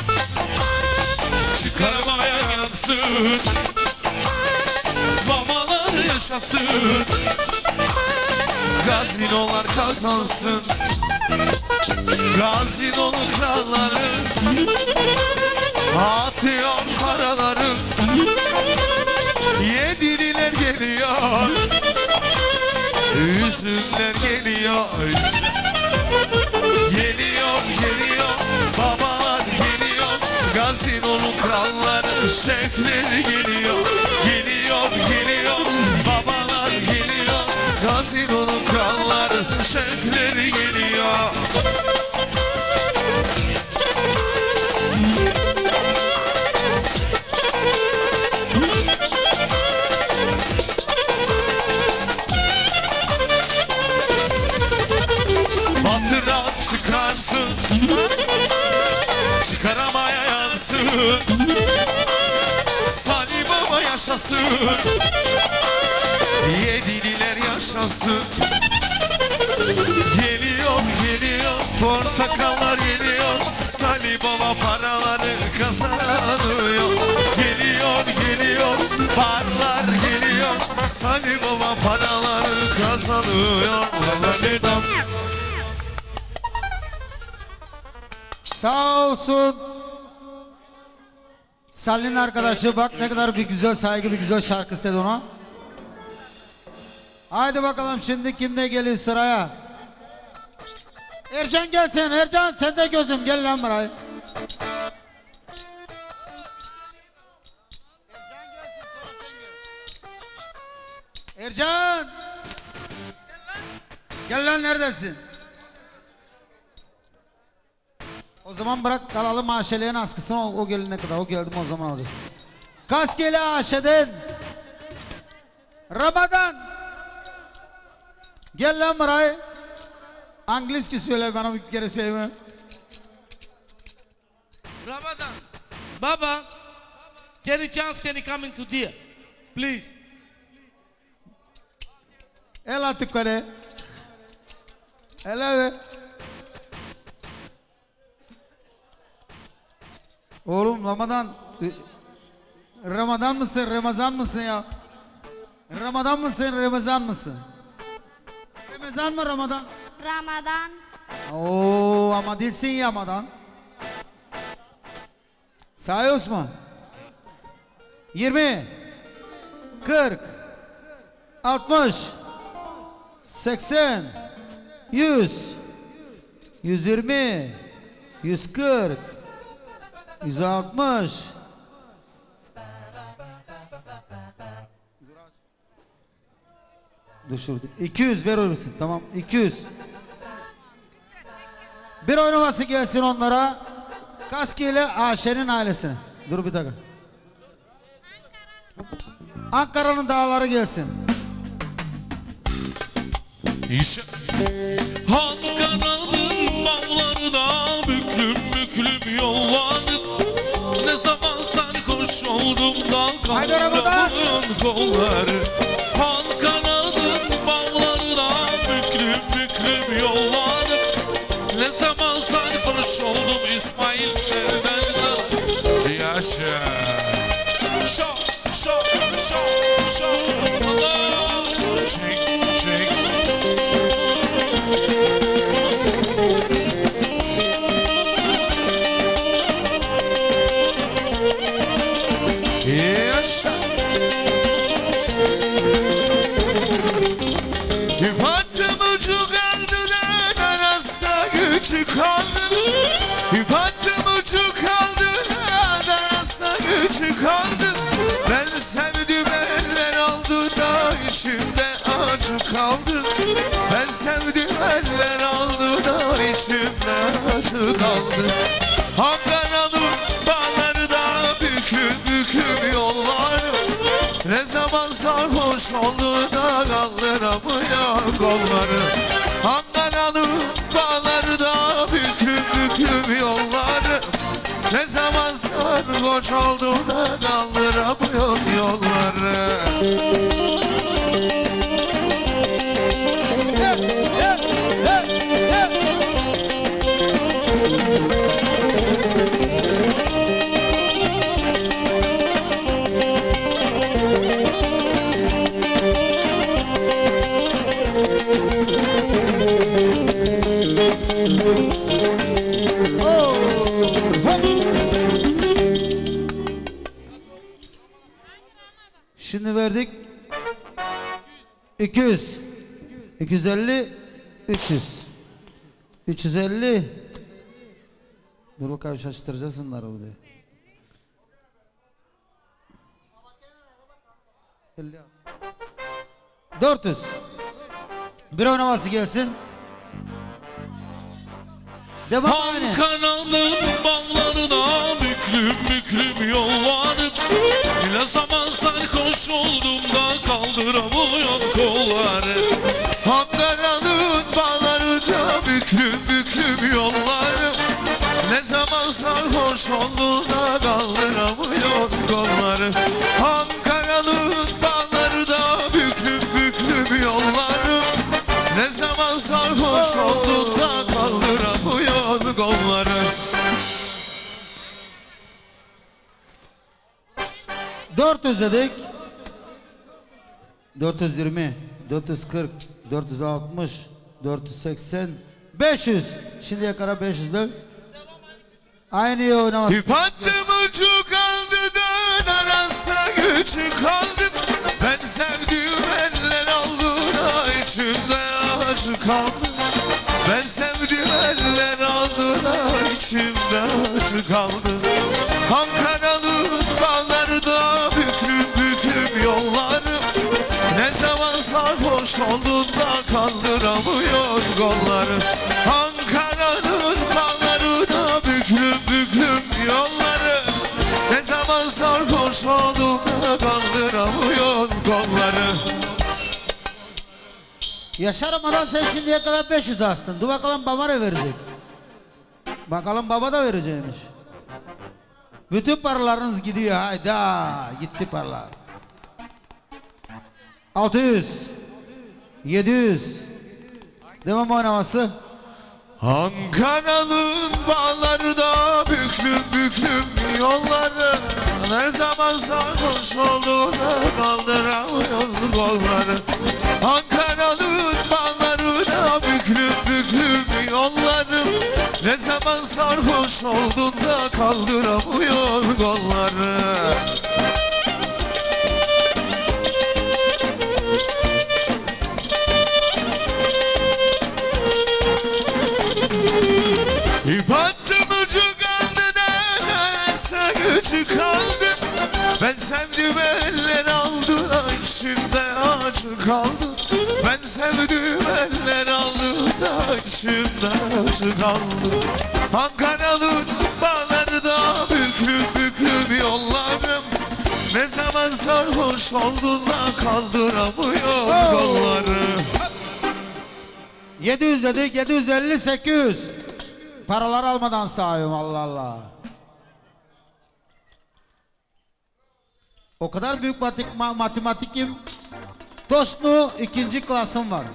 Çıkarmaya yansın. Babalar yaşasın. Gazinolar kazansın. Gazinonun kralları atıyor paraları. Yedililer geliyor. Üzümler geliyor. Geliyor, şefler geliyor. Geliyor geliyor babalar geliyor. Gazinonun kralları şefler geliyor. Batıran çıkarsın, çıkaramaya yansın. Salih Baba yaşasın, Yedililer yaşasın. Geliyor geliyor portakallar geliyor. Salih Baba paraları kazanıyor. Geliyor geliyor barlar geliyor. Salih Baba paraları kazanıyor. Sağ olsun. Salih'in arkadaşı bak ne kadar bir güzel saygı bir güzel şarkı istedi ona. Haydi bakalım şimdi kimde geliyor sıraya? Ercan gelsin. Ercan sen de gözüm gel lan buraya. Ercan gelsin sonra sen gel. Ercan. Gel lan neredesin? O zaman bırak kalalım Aşele'nin askısını o, o gelene kadar o geldim o zaman alacaksın. Kaskeli Aşe'den Ramazan gel lan buraya. İngilizce söyle bana bir kere söyleme. Ramadan, Baba, any chance can you come into there, please? El attık kale. Hele be. Oğlum Ramazan Ramazan mısın Ramazan mısın ya? Ramazan mısın Ramazan mısın? Ramazan mı Ramazan? Ramazan. Oo ama değilsin ya Ramazan. Sahi Osman. Yirmi. Kırk. Altmış. Seksen. Yüz. Yüz yirmi. Yüz kırk. Yüz altmış. Düşürdük. iki yüz ver olursun. Tamam. iki yüz. Bir oynaması gelsin onlara. Kaski ile Aşe'nin ailesine. Dur bir dakika. Ankara'nın dağları gelsin. İşte Ankara'nın bağlarına büklüm büklüm yollanıp ne zaman sarhoş oldum da kalkamın kolları. Ankara'nın bağlarına büklüm büklüm yollanıp ne zaman sarhoş oldum İsmail Ferdan'da yaşa. Şok şok şok şok çek çek. Yaşa. Hüpattım ucu kaldı neden hasta gücü kaldı. Hüpattım ucu kaldı neden hasta gücü kaldı. Ben sevdim eller aldı da içimde acı kaldı. Ben sevdim eller aldı da içimde acı kaldı. Ankara'nın bağları da büküm büküm yolları. Ne zaman sarhoş oldu da kaldıramıyor kolları. Ankara'nın bağları da büküm büküm yolları. Ne zaman sarhoş oldu da kaldıramıyor yolları. Şimdi verdik iki yüz, iki yüz elli, üç yüz, üç yüz elli. Dur bakalım şaşırtacağız bunları burada. dört yüz. Bir oynaması gelsin. Devam aynı. Ankara'nın bağlarına büklüm büklüm yollanıp ne zaman sarhoş oldum da kaldıramıyorum kolları. Ankara'nın bağlarına büklüm büklüm yollanıp ne zaman sarhoş oldum da kaldıramıyorum kolları. Ankara'nın bağlarına büklüm büklüm yollanıp ne zaman sarhoş oldum da kaldıramıyorum kolları. dört yüz dedik. dört yüz yirmi, dört yüz kırk, dört yüz altmış, dört yüz seksen, beş yüz. Şimdiye kadar beş yüz'dü. Aynı oynaması. İp attım ucu kaldı dön arasında gücü kaldım. Ben sevdiğim eller aldığına içimde acı kaldı. Ben sevdiğim eller aldığına içimde acı kaldı. Ankara'nın bağlarda büklüm büklüm yollarım ne zaman sarhoş olduğunda kaldıramıyor kolları. Ankara'nın bağlarında büklüm büklüm yolları ne zaman sarhoş olduğunda kaldıramıyor kolları. Yaşar Ramazan sen şimdiye kadar beş yüz astın. Dur bakalım baba ne verecek? Bakalım baba da vereceğimiş. Bütün paralarınız gidiyor. Hayda gitti paralar. altı yüz, yedi yüz. Devam oynaması. Ankara'nın bağlarda büklüm büklüm yolları ne zaman sarhoş olduğuna kaldıramıyor kolları. Ankara'nın bağlarında büklüm büklüm yollarım ne zaman sarhoş olduğunda kaldıramıyor kolları. İp attım ucu kaldı da arasında gücü kaldı. Ben sevdiğim eller aldı da içimde acı kaldı. Ben sevdiğim eller aldı da içimde acı kaldı. Ankara'nın bağlarında büklüm büklüm yollarım ne zaman sarhoş olduğunda kaldıramıyor kolları. yedi yüz dedik, yedi yüz elli, sekiz yüz. Paralar almadan sağıyorum Allah Allah. O kadar büyük matik, ma matematikim. Toşnu ikinci klasım var.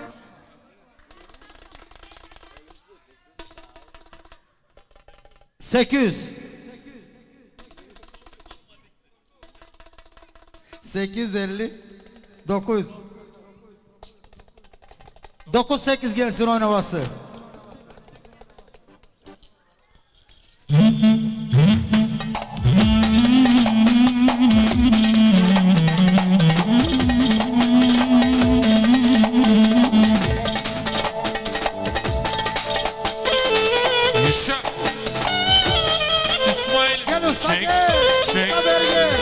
sekiz yüz. sekiz yüz elli. dokuz yüz. dokuz sekiz gelsin oynaması. Yaşa İsmail Gel usta çek, gel. çek. Usta ver gel.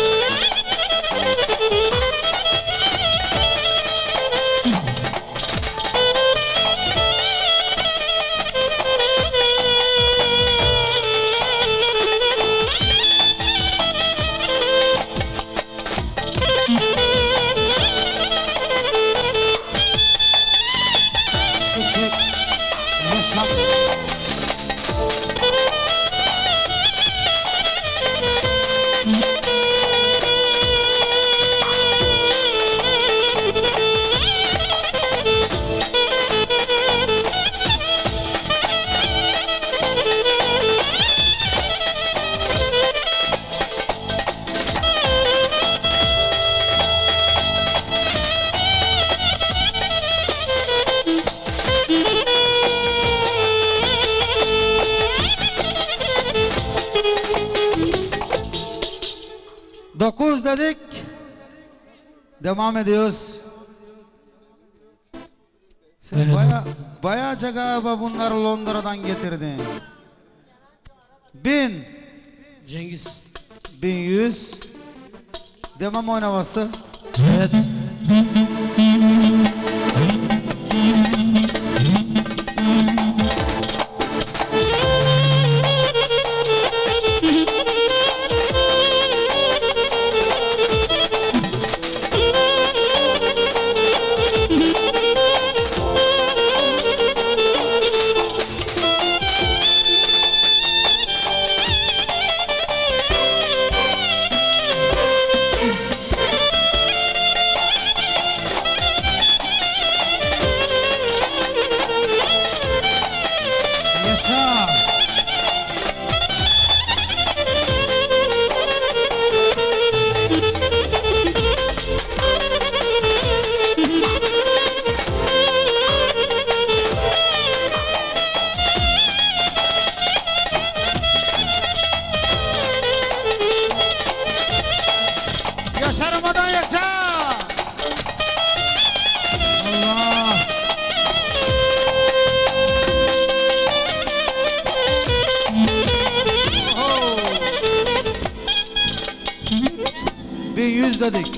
dokuz dedik. Devam ediyoruz. Sen baya, bayaca galiba bunları Londra'dan getirdin. Bin. Cengiz. Bin yüz. Devam oynaması. Evet. Yaşa. Yaşa Ramazan yaşa. Allah. Oh. bin yüz dedik.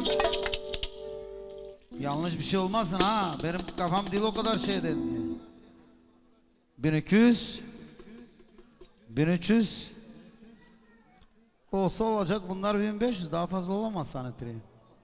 Yanlış bir şey olmasın ha. Benim kafam değil o kadar şeyden. bin iki yüz. bin üç yüz. Olsa olacak, bunlar bin beş yüz, daha fazla olamaz sanettireyim.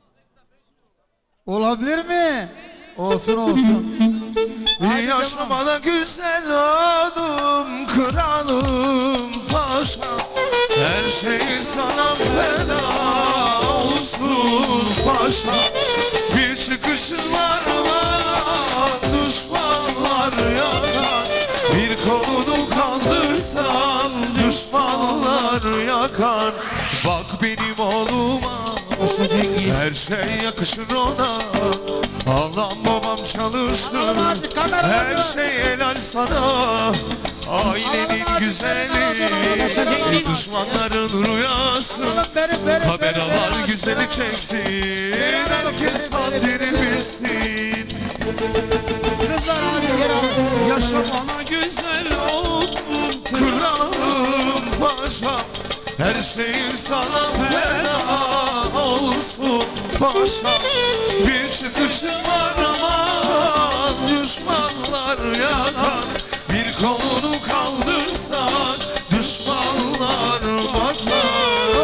Olabilir mi? Olsun olsun. Hadi Yaşamana güzel oldum kralım paşa. Her şey sana feda olsun paşa. Bir çıkışın var var düşmanlar yakar. Bir kolunu kaldırsan düşmanlar yakar. Bak benim oğluma Yaşa Cengiz. her şey yakışır ona. Anam babam çalıştı. Alalım azıcık kamera Her alın. şey helal sana. Ailenin Alalım güzeli. azıcık, Yaşa Cengiz. Düşmanların rüyası. Oğlum benim benim Kameralar benim, güzeli benim. çeksin. Verin, Herkes verin, kaderini bilsin. Kızlar hadi geri alın. Yaşa bana güzel oldun. Kralım paşam. Her şeyin sana feda olsun paşam. Bir çıkışın var ama düşmanlar yakar. Bir kolunu kaldırsan düşmanlar batar.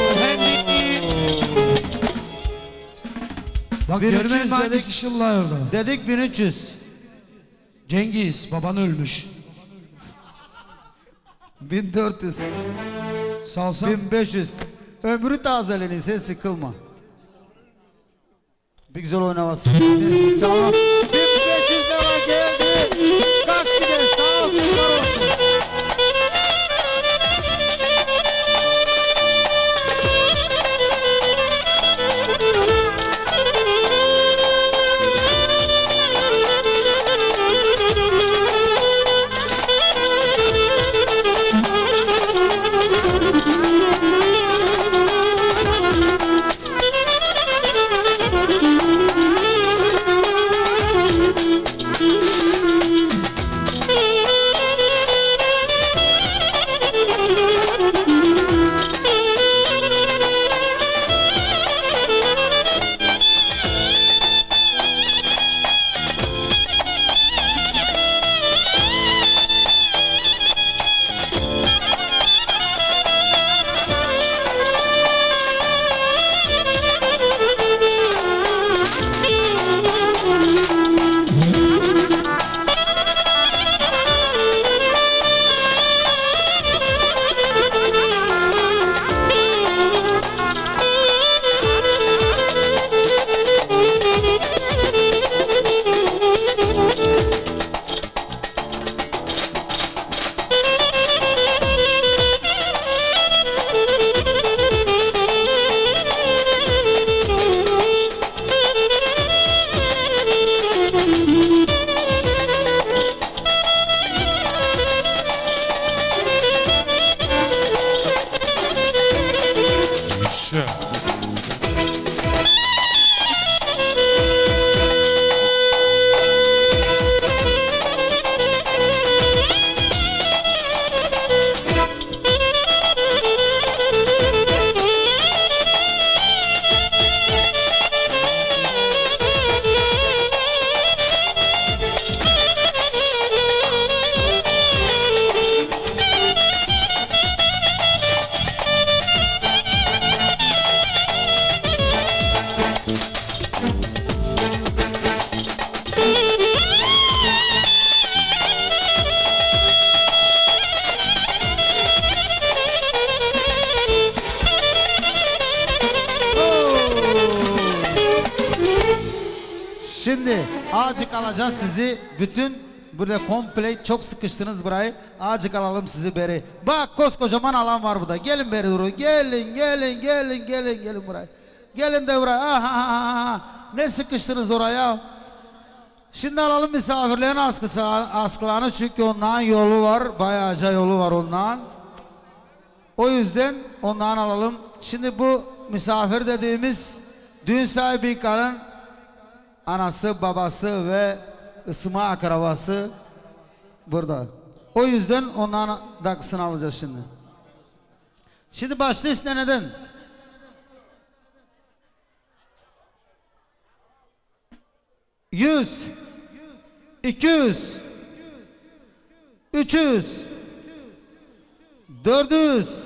Bak Bir görmeyin üç yüz hangisi dedik. şıllay orada. Dedik bin üç yüz. Cengiz baban ölmüş. bin dört yüz. Salsam. bin beş yüz. Ömrü tazelenin, ses sıkılma. Bir güzel oynamasın. Ses çalma. bin beş yüz lira geldi. Gaz gider, sağ olsunlar olsun. Şimdi azıcık alacağız sizi. Bütün burada komple çok sıkıştınız burayı. Azıcık alalım sizi beri. Bak koskocaman alan var burada. Gelin beri doğru. Gelin gelin gelin gelin gelin buraya. Gelin de buraya. Aha, aha, aha. Ne sıkıştınız oraya? Şimdi alalım misafirlerin askısı, askılarını çünkü onların yolu var. Bayağıca yolu var onların. O yüzden ondan alalım. Şimdi bu misafir dediğimiz düğün sahibi karın anası, babası ve ısıma akrabası burada. O yüzden ondan dakısını alacağız şimdi. Şimdi başlıyoruz neden? Yüz, iki yüz, üç yüz, dört yüz,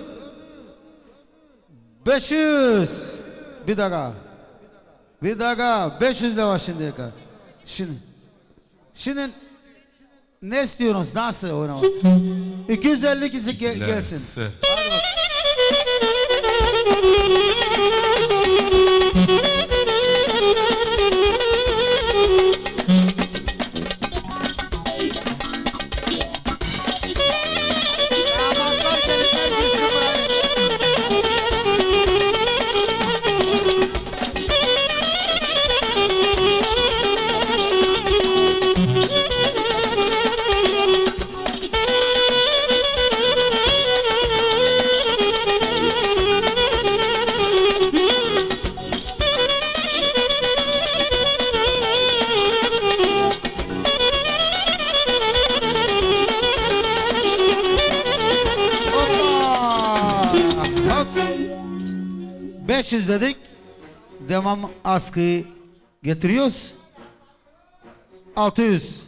beş yüz. Bir dakika. Bir dakika. beş yüz de var şimdiye kadar. Şimdi. Şimdi ne istiyorsunuz? Nasıl oynaması? iki yüz elli kişi ge gelsin. Hadi bak. beş yüz dedik. Devam askıyı getiriyoruz. altı yüz.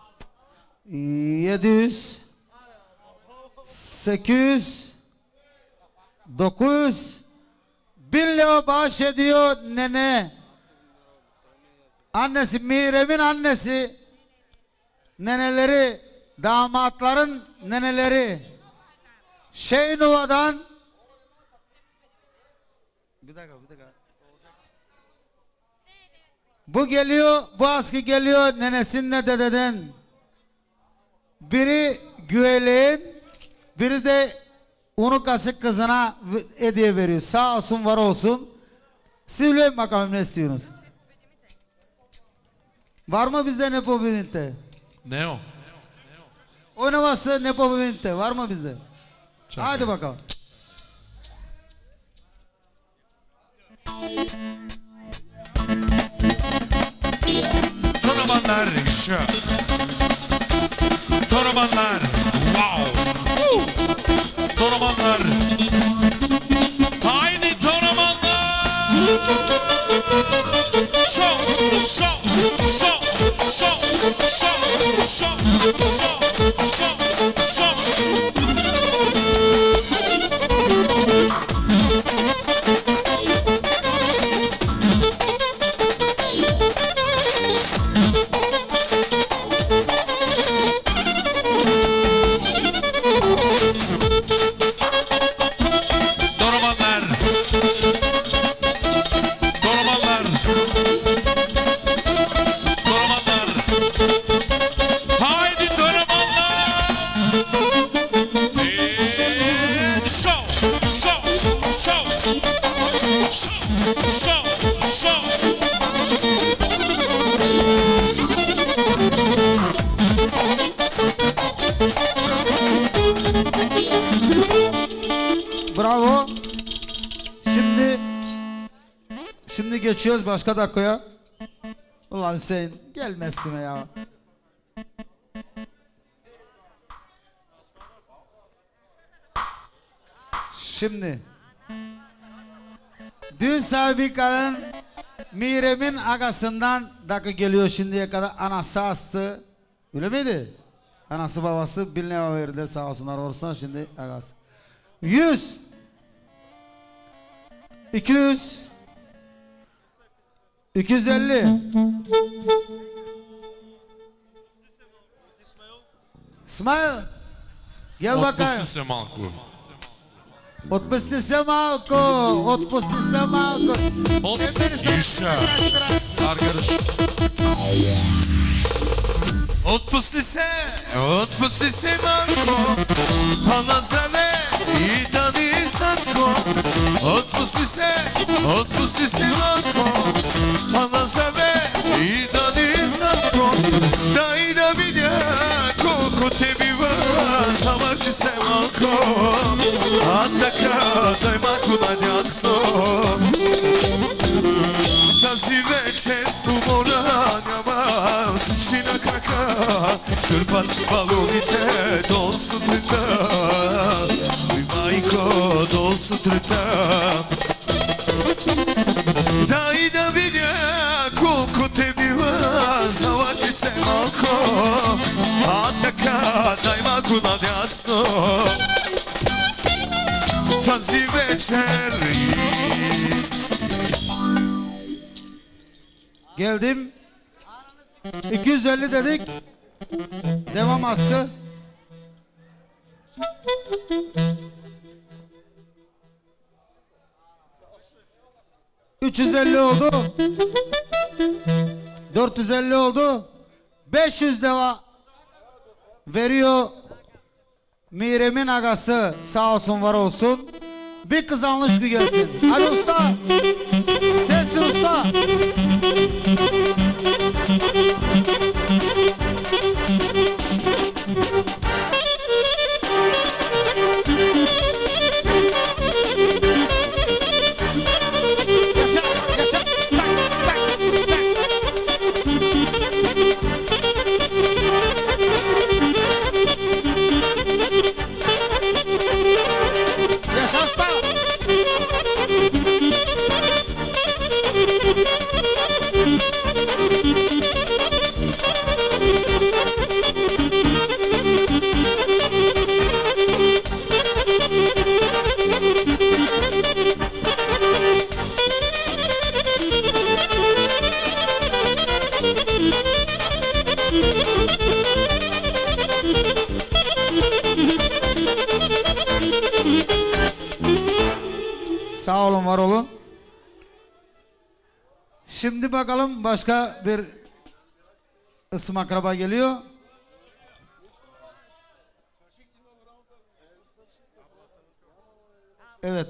yedi yüz. sekiz yüz. dokuz yüz. bin lira bağış ediyor nene. Annesi, Mirem'in annesi. Neneleri, damatların neneleri. Şeynuva'dan. Bir dakika, bir dakika. Bu geliyor, bu askı geliyor nenesinle dededen. Biri güveleğin, biri de unu kasık kızına hediye veriyor. Sağ olsun, var olsun. Söyleyin bakalım ne istiyorsunuz? Var mı bizde Nepo Bibint'te? Ne o? Oynaması Nepo Bibint'te var mı bizde? Çok hadi iyi. Bakalım. Toramanlar şu. Toramanlar. Wow. Woo. Toramanlar. Haydi Toramanlar. Şo, şo, şo, şo, şo, şo, şo, şo, şo. Bravo. Şimdi şimdi geçiyoruz başka dakikaya. Ulan Hüseyin gelmezsin ya. Şimdi düğün sahibi karın Mirem'in agasından dakika geliyor şimdiye kadar anası astı. Öyle miydi? Anası babası bir lira verdiler sağ olsunlar olsun şimdi agası. Yüz. İki yüz. İki yüz elli. İsmail. Gel bakayım. Отпусти се малко, отпусти се малко. Иша. Arkadaş. Отпусти се, отпусти се малко, а наздраве и да ни сладко. Отпусти се, отпусти се малко, а наздраве и да ни сладко. Дай да видя колко те бива, замахни се малко, а така дай малко надясно. Тази вечер умора няма всички на крака, кърпат балоните до сутринта. Ой, майко, до сутринта. Дай да видя колко те била, залати се малко, а така дай малко надясно. Тази вечер Geldim. iki yüz elli dedik. Devam askı. üç yüz elli oldu. dört yüz elli oldu. beş yüz deva veriyor. Mirem'in agası sağ olsun var olsun. Bir kızanlış bir gelsin. Hadi usta. Sensin usta. Yaşa, yaşa. Tak, tak, tak. Yaşa usta. Sağ olun, var olun. Şimdi bakalım başka bir ısım akraba geliyor. Evet.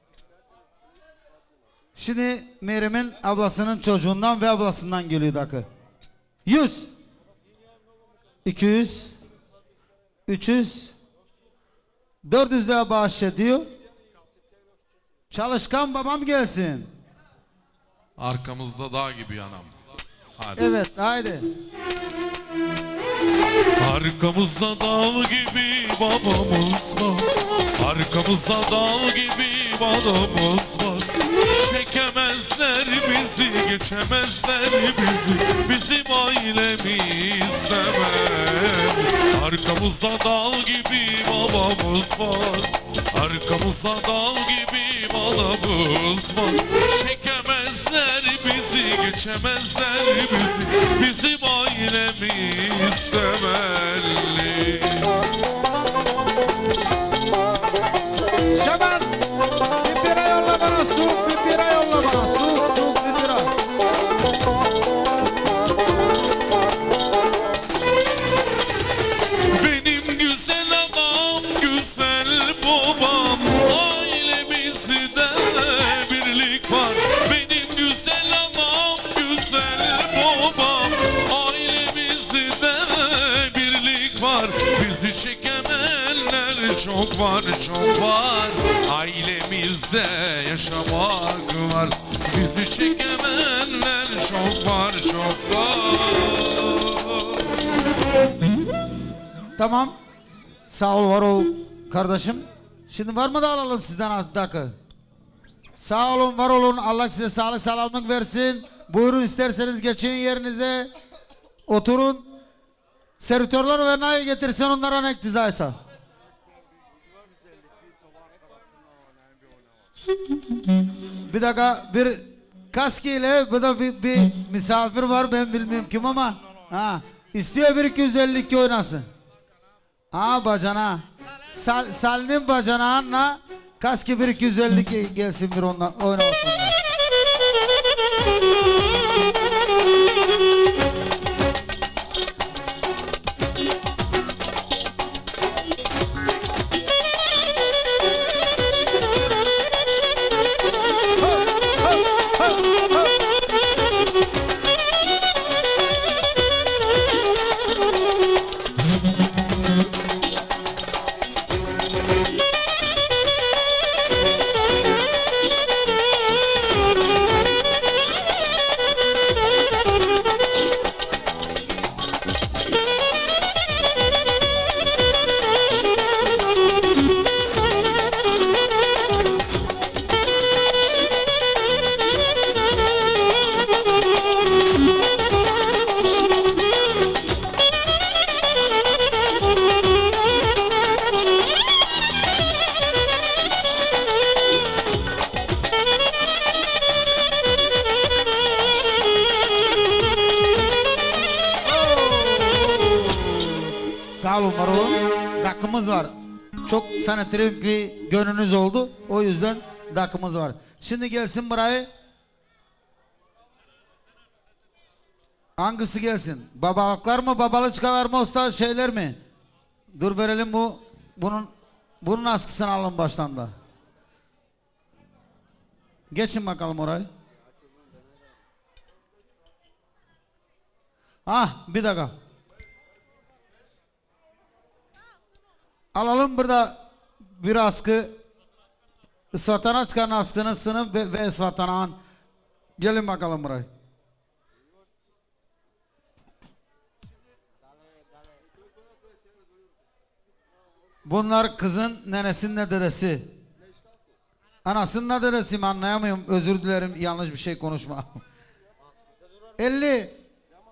Şimdi Meryem'in ablasının çocuğundan ve ablasından geliyor dakı. Yüz. iki yüz. üç yüz. dört yüz lira bağış ediyor. Çalışkan babam gelsin. Arkamızda dağ gibi yanam. Hadi. Evet, haydi. Arkamızda dağ gibi babamız var. Arkamızda dağ gibi babamız var. Çekemezler bizi, geçemezler bizi, bizim ailemiz demem. Arkamızda dağ gibi babamız var. Arkamızda dağ gibi babamız var. Çekemezler bizi, geçemezler bizi, bizim ailemiz temelli. Şaban, bir bira yolla bana, soğuk bir bira yolla bana, soğuk soğuk bir bira. Benim güzel anam, güzel babam, ailemizde birlik var. Benim güzel anam, güzel babam, ailemizde birlik var. Bizi çekemeyenler çok var, çok var. Ailemizde yaşamak var. Bizi çekemeyenler çok var, çok var. Tamam. Sağ ol, var ol kardeşim. Şimdi var mı da alalım sizden az dakika. Sağ olun, var olun. Allah size sağlık, selamet versin. Buyurun, isterseniz geçin yerinize. Oturun. Servisörler ve nayı getirsin onlara ne iktizaysa. Bir dakika, bir kaski ile bir de bir, bir misafir var, ben bilmiyorum kim ama ha, istiyor bir iki yüz elli iki oynasın. Ha bacana. Sal, Salinin bacanağınla Kaski bir iki yüz elli ge- gelsin bir ondan oyna olsunlar. Sağ olun, var olun. Dakımız var. Çok sanatörüm ki gönlünüz oldu. O yüzden dakımız var. Şimdi gelsin buraya. Hangisi gelsin? Babalıklar mı, babalıçkalar mı, usta şeyler mi? Dur verelim bu. Bunun bunun askısını alın baştan da. Geçin bakalım orayı. Ah, bir dakika. Alalım burada bir askı. Isvatana çıkan askının sınıf ve, ve ısvatanağın. Gelin bakalım buraya. Bunlar kızın nenesinin dedesi. Anasının dedesi mi anlayamıyorum. Özür dilerim, yanlış bir şey konuşma. elli.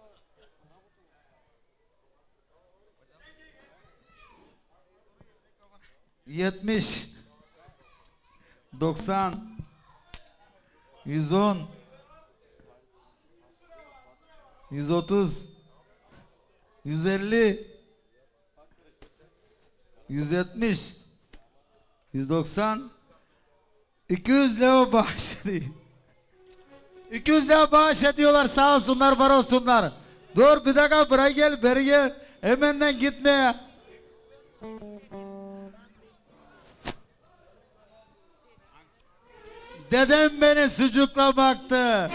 yetmiş. doksan. yüz on. yüz otuz. yüz elli. yüz yetmiş. yüz doksan. iki yüz lira bağış ediyor. iki yüz lira bağış ediyorlar, sağ olsunlar, var olsunlar. Dur bir dakika, buraya gel, beri gel. Hemenden gitme ya. Dedem beni sucukla baktı.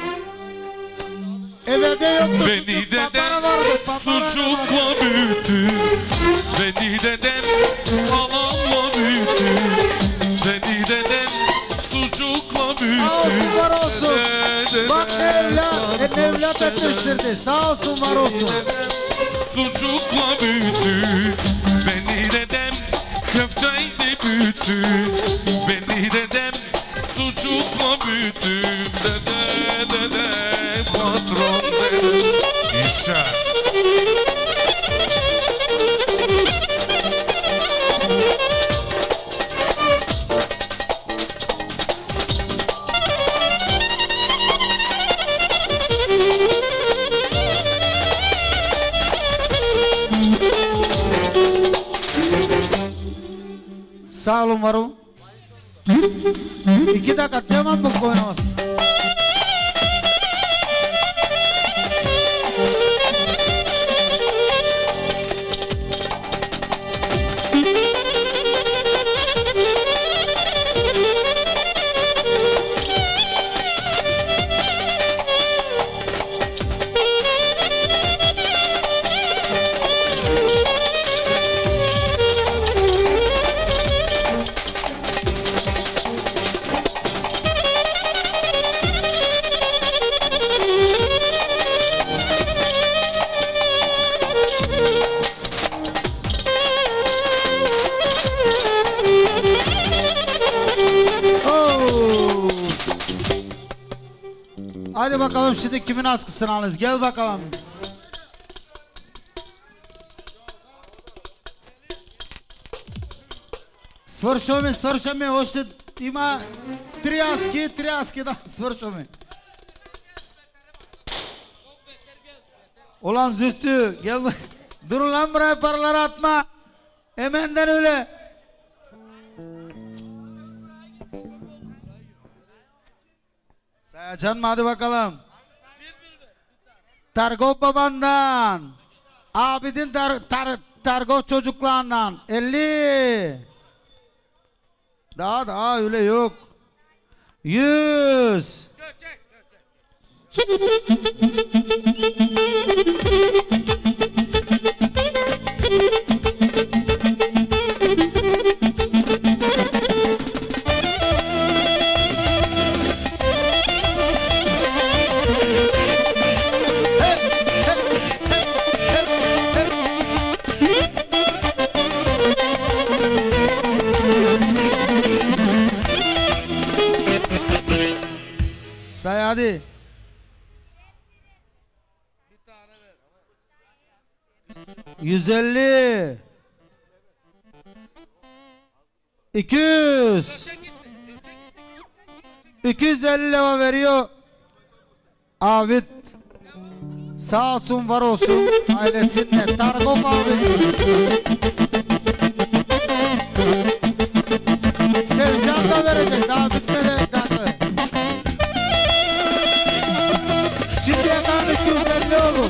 Evde yoktu Beni sucuk, dedem papara vardı, papara sucukla vardı. büyüttü. Beni dedem salamla büyüttü. Beni dedem sucukla büyüttü. Sağ olsun, var olsun. Dede, Bak ne evlat, sarhoş ne evlat dede. yetiştirdi. Sağ olsun, var olsun. Sucukla büyüttü. Beni dedem köfteyle büyüttü. Beni dedem sucukla büyüttü. Dede dede patron dede. İşte. Sağ olun, var olun. İki dakika tamam mı koyunuz? Hadi bakalım, şimdi kimin askısını alırız? Gel bakalım. Svršome, svršome, още има три аски, три аски да свършваме. Ulan Zühtü, gel bak. Dur lan buraya, paraları atma. Hemenden öyle. Ee, canım hadi bakalım. Targov babandan. Abidin tar, tar, Targov çocuklarından. elli. Daha daha öyle yok. yüz. Say hadi. Yüz elli. İki yüz. İki yüz elli lira veriyor. Abid. Sağ olsun var olsun. Ailesinde. Targov Abid. Sevcan da verecek. Daha bitmedi. Şimdiye kadar iki yüz elli oldu.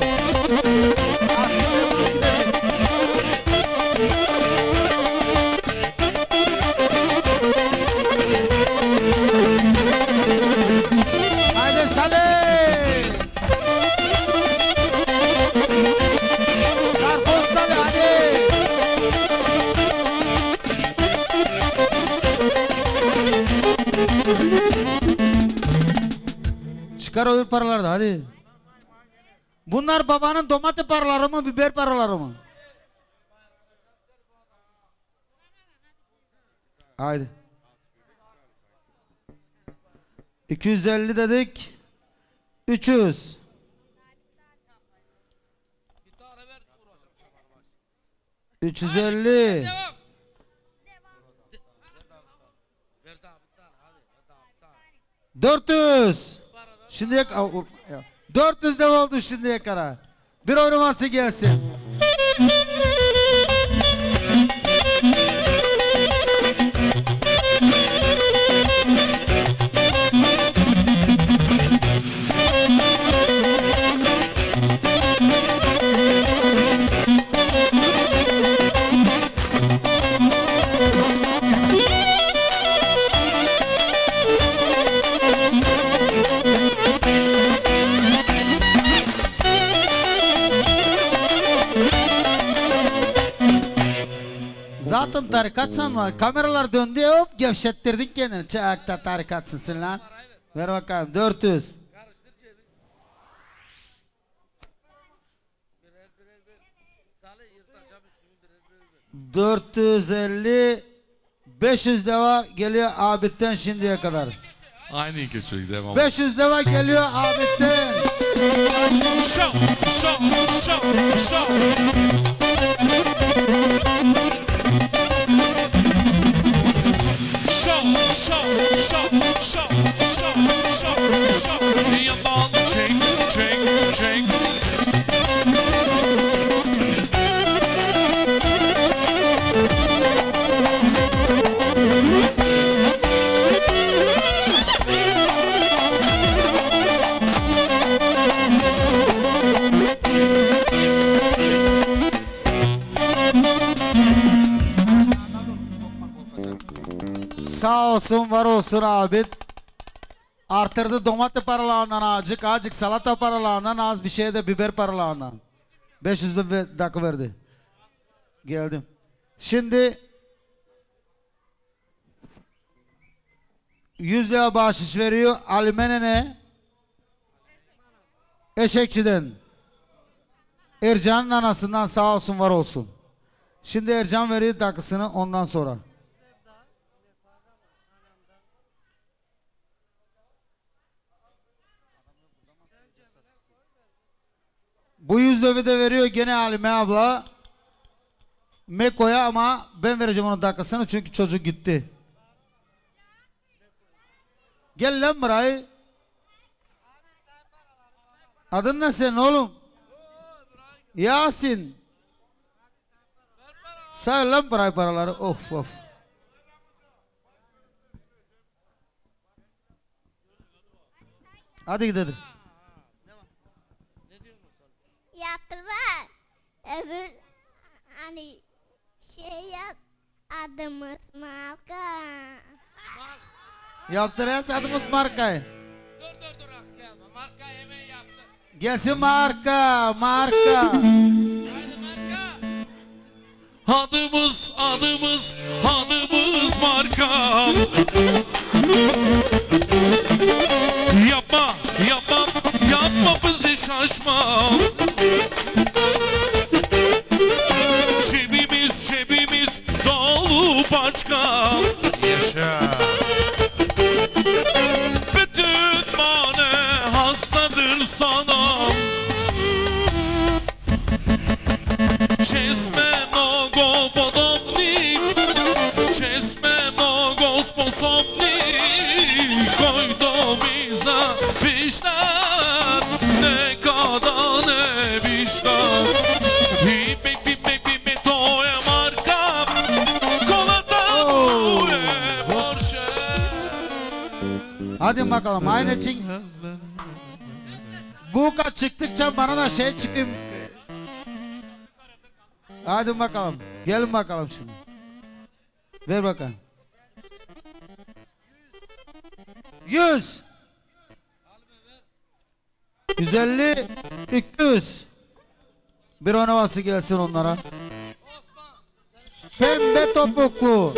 Haydi Salih. Sarfoz Salih hadi. Çıkar öbür paraları da hadi. Bunlar babanın domates paraları mı, biber paraları mı? Haydi. iki yüz elli dedik. üç yüz. üç yüz elli. dört yüz. Şimdiye dört yüz de oldu şimdiye kadar. Bir oynaması gelsin. Zaten tarikatsan mı? Kameralar döndü hop gevşettirdin kendini. Çakta tarikatsın lan. Ver bakalım dört yüz. dört yüz elli. beş yüz deva geliyor Abid'den şimdiye kadar. Aynı geçiyor devam. beş yüz deva geliyor Abid'den. Show, show, show, show. Show, show, show, show, show, show, show. Yandan çek, çek, çek. Sağ olsun var olsun Abid. Artırdı domates paralarından azıcık, azıcık salata paralarından, az bir şey de biber paralarından. beş yüz dakika verdi. Geldim. Şimdi yüz lira bahşiş veriyor Almenene Eşekçi'den. Ercan'ın anasından sağ olsun var olsun. Şimdi Ercan veriyor takısını ondan sonra. Bu yüz dövi de veriyor gene Halime abla. Meko'ya ama ben vereceğim onun dakikasını çünkü çocuk gitti. Gel lan buraya. Adın ne senin oğlum? Yasin. Say lan buraya paraları. Of of. Hadi gidelim. Yatırma. Öbür hani şey yap adımız marka. Yaptırıyoruz adımız markayı. Dur dur dur az gelme. Marka hemen yaptı. Gelsin marka, marka. Haydi marka. Adımız adımız adımız marka. Yapma yapma yapma bizi şaşma. Cebimiz cebimiz dolu paçka. Yaşa. Bütün mane hastadır sana. Çesme nogo podobni, çesme nogo sposobni. Koydum iza pişler, ne kadar ne pişler. Hipi pipi pipi to je marka, kolata bu je Porsche. Hadi bakalım aynı için. Bu kaç çıktıkça bana da şey çıkayım. Hadi bakalım. Gelin bakalım şimdi. Ver bakalım. Yüz. Yüz elli. İki yüz. Bir oynavası gelsin onlara. Pembe topuklu.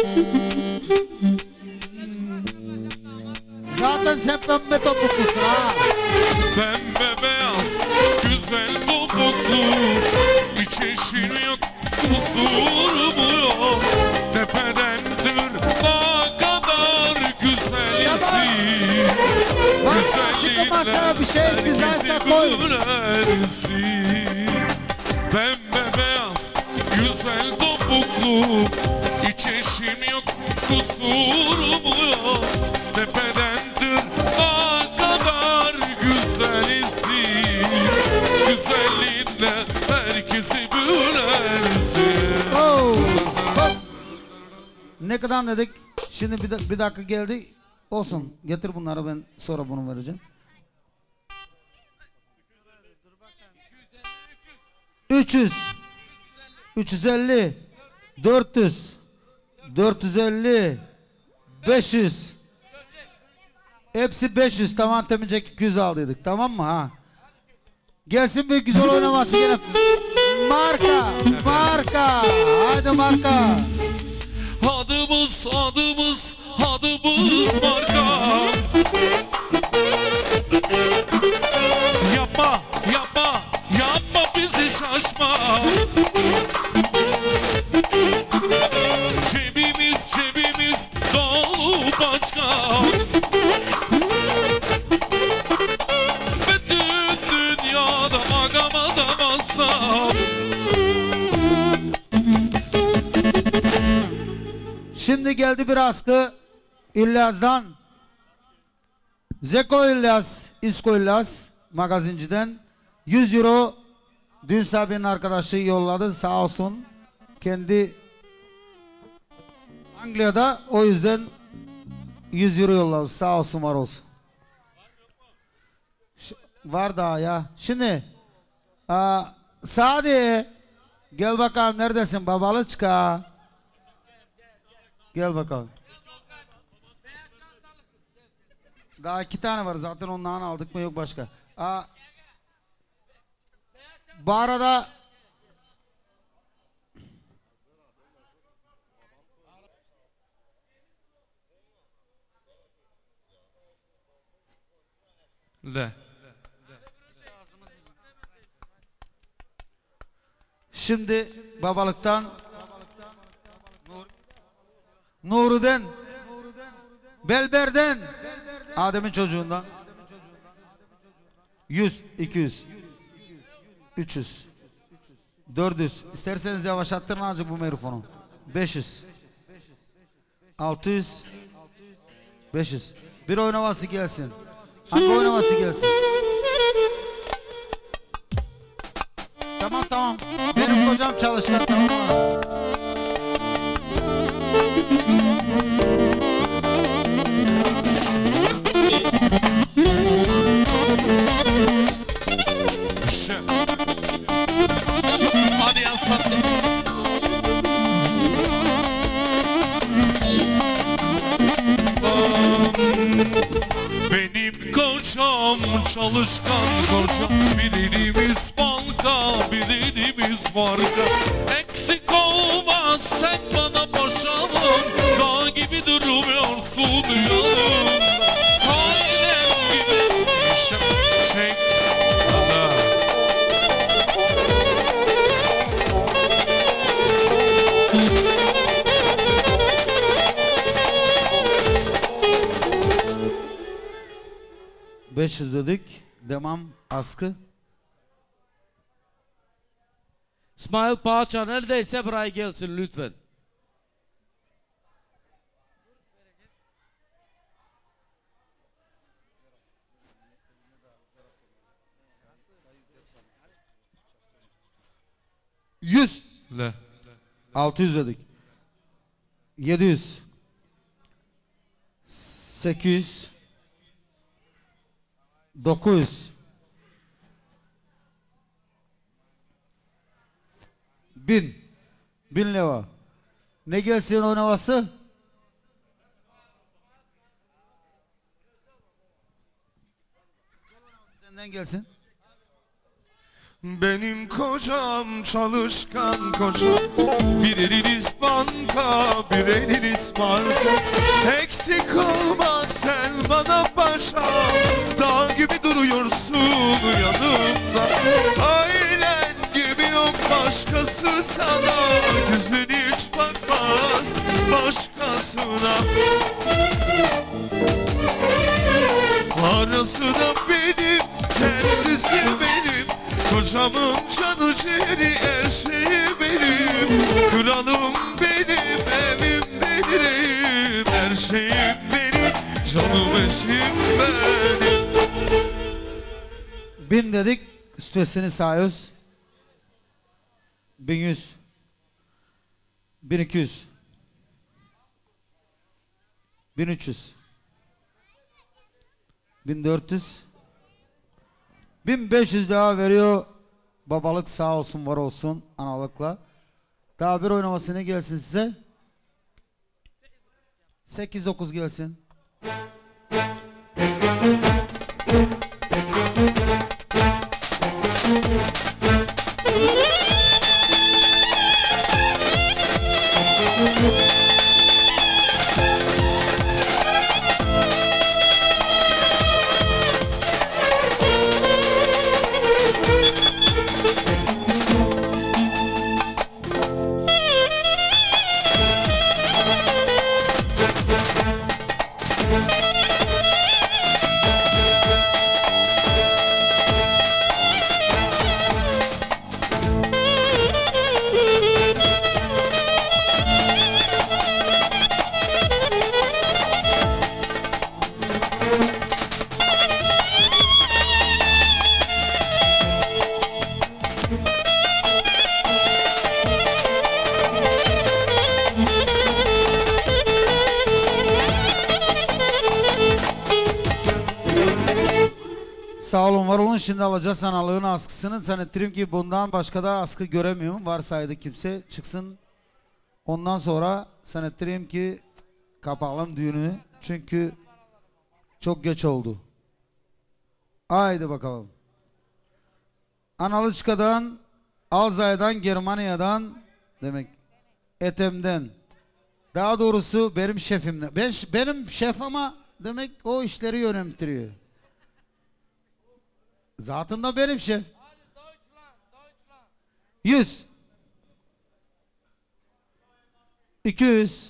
Zaten sen pembe topuklusun ha. Pembe beyaz, güzel topuklu. Hiç eşin yok, kusur mu yok? Tepeden tırnağa kadar güzelsin. Bak çıkamazsa bir şey güzelse koy. gülersin. Pembe beyaz, güzel topuklu. Hiç eşim yok, kusur mu yok? Tepeden tırnağa kadar güzelsin. Güzelliğinle herkesi bülersin. Oh, hop. Ne kadar dedik? Şimdi bir, da- bir dakika geldi. Olsun. Getir bunları, ben sonra bunu vereceğim. üç yüz. üç yüz elli. dört yüz. dört yüz elli. beş yüz. Hepsi beş yüz. Tamam, temizcek iki yüz aldıydık. Tamam mı ha? Gelsin bir güzel oynaması gene. Marka. Marka. Haydi marka. Adımız adımız adımız marka. Yapma yapma yapma bizi şaşma. Cebimiz cebimiz dolu paçka. Bütün dünyada agama da bassam. Şimdi geldi bir askı İlyas'dan. Zeko İlyas, İsko İlyas magazinciden yüz euro dün Sabi'nin arkadaşı yolladı, sağ olsun. Kendi Angliya'da, o yüzden yüz euro yolladı, sağ olsun, var olsun. Ş- Var daha ya. Şimdi aa, Sadi gel bakalım, neredesin babalıçka? Gel bakalım. Daha iki tane var zaten, ondan aldık mı yok başka. Aa, bu arada Le. şimdi babalıktan Nuri'den, Belber'den, Adem'in çocuğundan yüz, iki yüz, üç yüz, dört yüz. İsterseniz yavaşlattırın azıcık bu mikrofonu. beş yüz, altı yüz, beş yüz. Bir oynaması gelsin. Hangi oynaması gelsin? Tamam tamam. Benim kocam çalışkan, tamam mı? kocam çalışkan kocam. Bir elimiz banka, bir elimiz marka. Eksik olmaz sen bana boşanın. Dağ gibi durmuyorsun yanımda. Ailem gibi çek çek. beş yüz dedik. Devam askı. İsmail Paça neredeyse buraya gelsin lütfen. Yüz. Le. Altı yüz dedik. Yedi yüz. Sekiz yüz. Dokuz yüz. Bin. Bin leva. Ne gelsin o nevası? Senden gelsin. Benim kocam çalışkan kocam. Bir eliniz banka, bir eliniz marka. Eksik olmaz sen bana paşa. Dağ gibi duruyorsun yanımda. Ailen gibi yok başkası sana. Gözün hiç bakmaz başkasına. Parası da benim, kendisi benim. Kocamın canı ciğeri, her şeyi benim. Kralım benim, evimde direğim. Her şeyim benim, canım eşim benim. Bin dedik. Üstesini sayıyoruz. Bin yüz. Bin iki yüz. Bin üç yüz. Bin dört yüz. Bin beş yüz daha veriyor. Babalık sağ olsun var olsun analıkla. Daha bir oynamasına gelsin size. Sekiz dokuz gelsin. Sağ olun var olun, şimdi alacağız analığın askısını. Zannettirim ki bundan başka da askı göremiyorum. Varsaydı kimse çıksın. Ondan sonra zannettirim ki kapalım düğünü. Çünkü çok geç oldu. Haydi bakalım. Analıçka'dan, Alzay'dan, Germanya'dan demek Ethem'den. Daha doğrusu benim şefimden. Ben, benim şef ama demek o işleri yönetiriyor. Zatında benim şef. Yüz. İki yüz.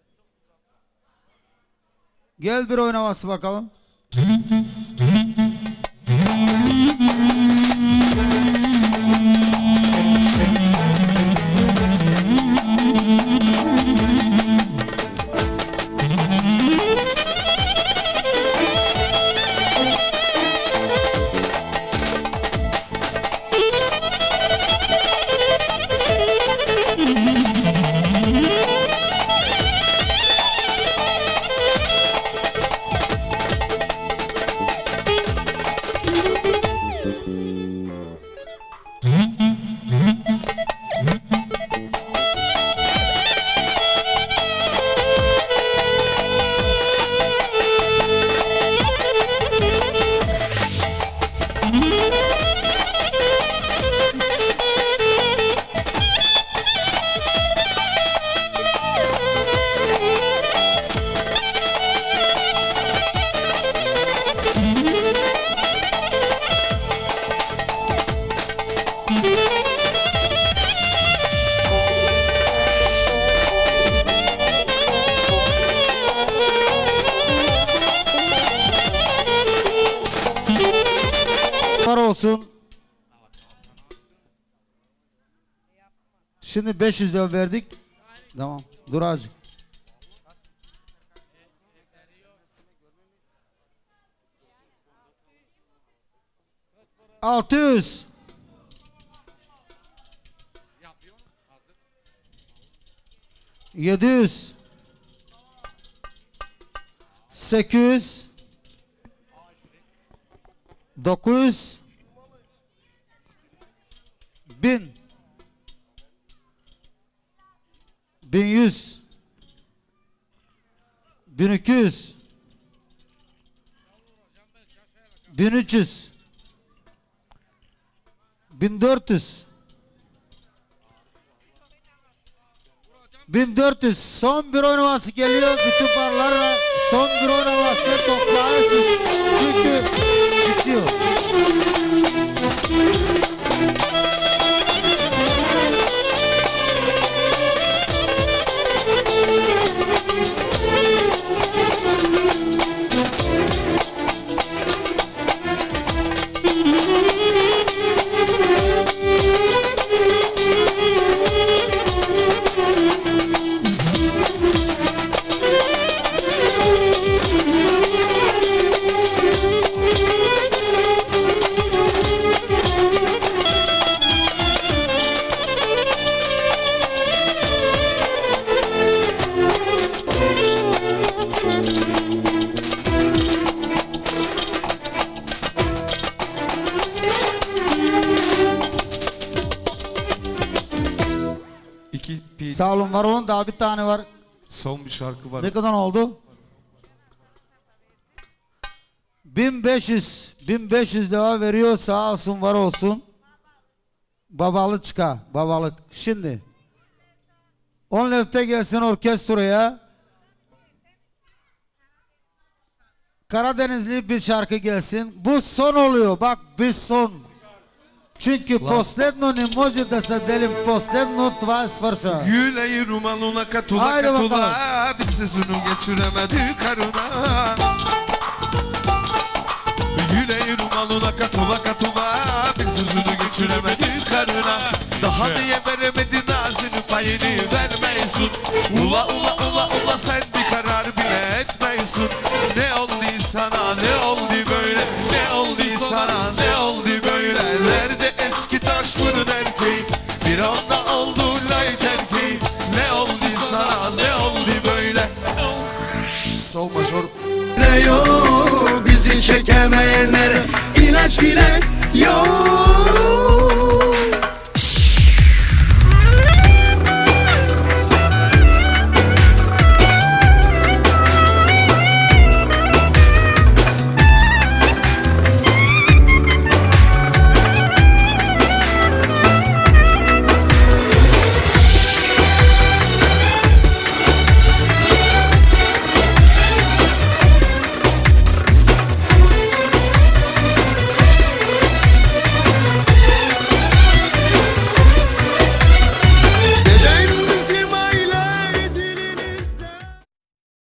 Gel bir oynaması bakalım. Şimdi beş yüz lira verdik. Tamam. Dur azıcık. altı yüz. yedi yüz. sekiz yüz. dokuz yüz. bin. bin yüz. bin iki yüz. bin üç yüz. bin dört yüz. bin dört yüz. Son bir oynaması geliyor. Bütün barlarla son bir oynaması toplayırsınız. Çünkü bitiyor. Sağ olun, var olun. Daha bir tane var. Son bir şarkı var. Ne kadar oldu? bin beş yüz. bin beş yüz lira veriyor. Sağ olsun, var olsun. Babalık çıka. Babalık. Şimdi. on lefte gelsin orkestraya. Karadenizli bir şarkı gelsin. Bu son oluyor. Bak biz son. Çünkü последно не може да се делим. Последно това свършва. Yüleği rumaluna katula Haydi katula. bakalım. Bir sözünü geçiremedi karına. Yüleği rumaluna katula katula. Bir sözünü geçiremedi karına. Daha niye veremedin ağzını payını vermeyisun. Ula ula ula ula sen bir karar bile etmeyisun. Ne oldu sana, ne oldu böyle? Ne oldu sana, ne oldu böyle? Nerede eski taş fırın erkeği? Bir anda oldu layık erkeği. Ne oldu sana, ne oldu böyle? Sol majör. Ne yok bizi çekemeyenler, ilaç bile yok.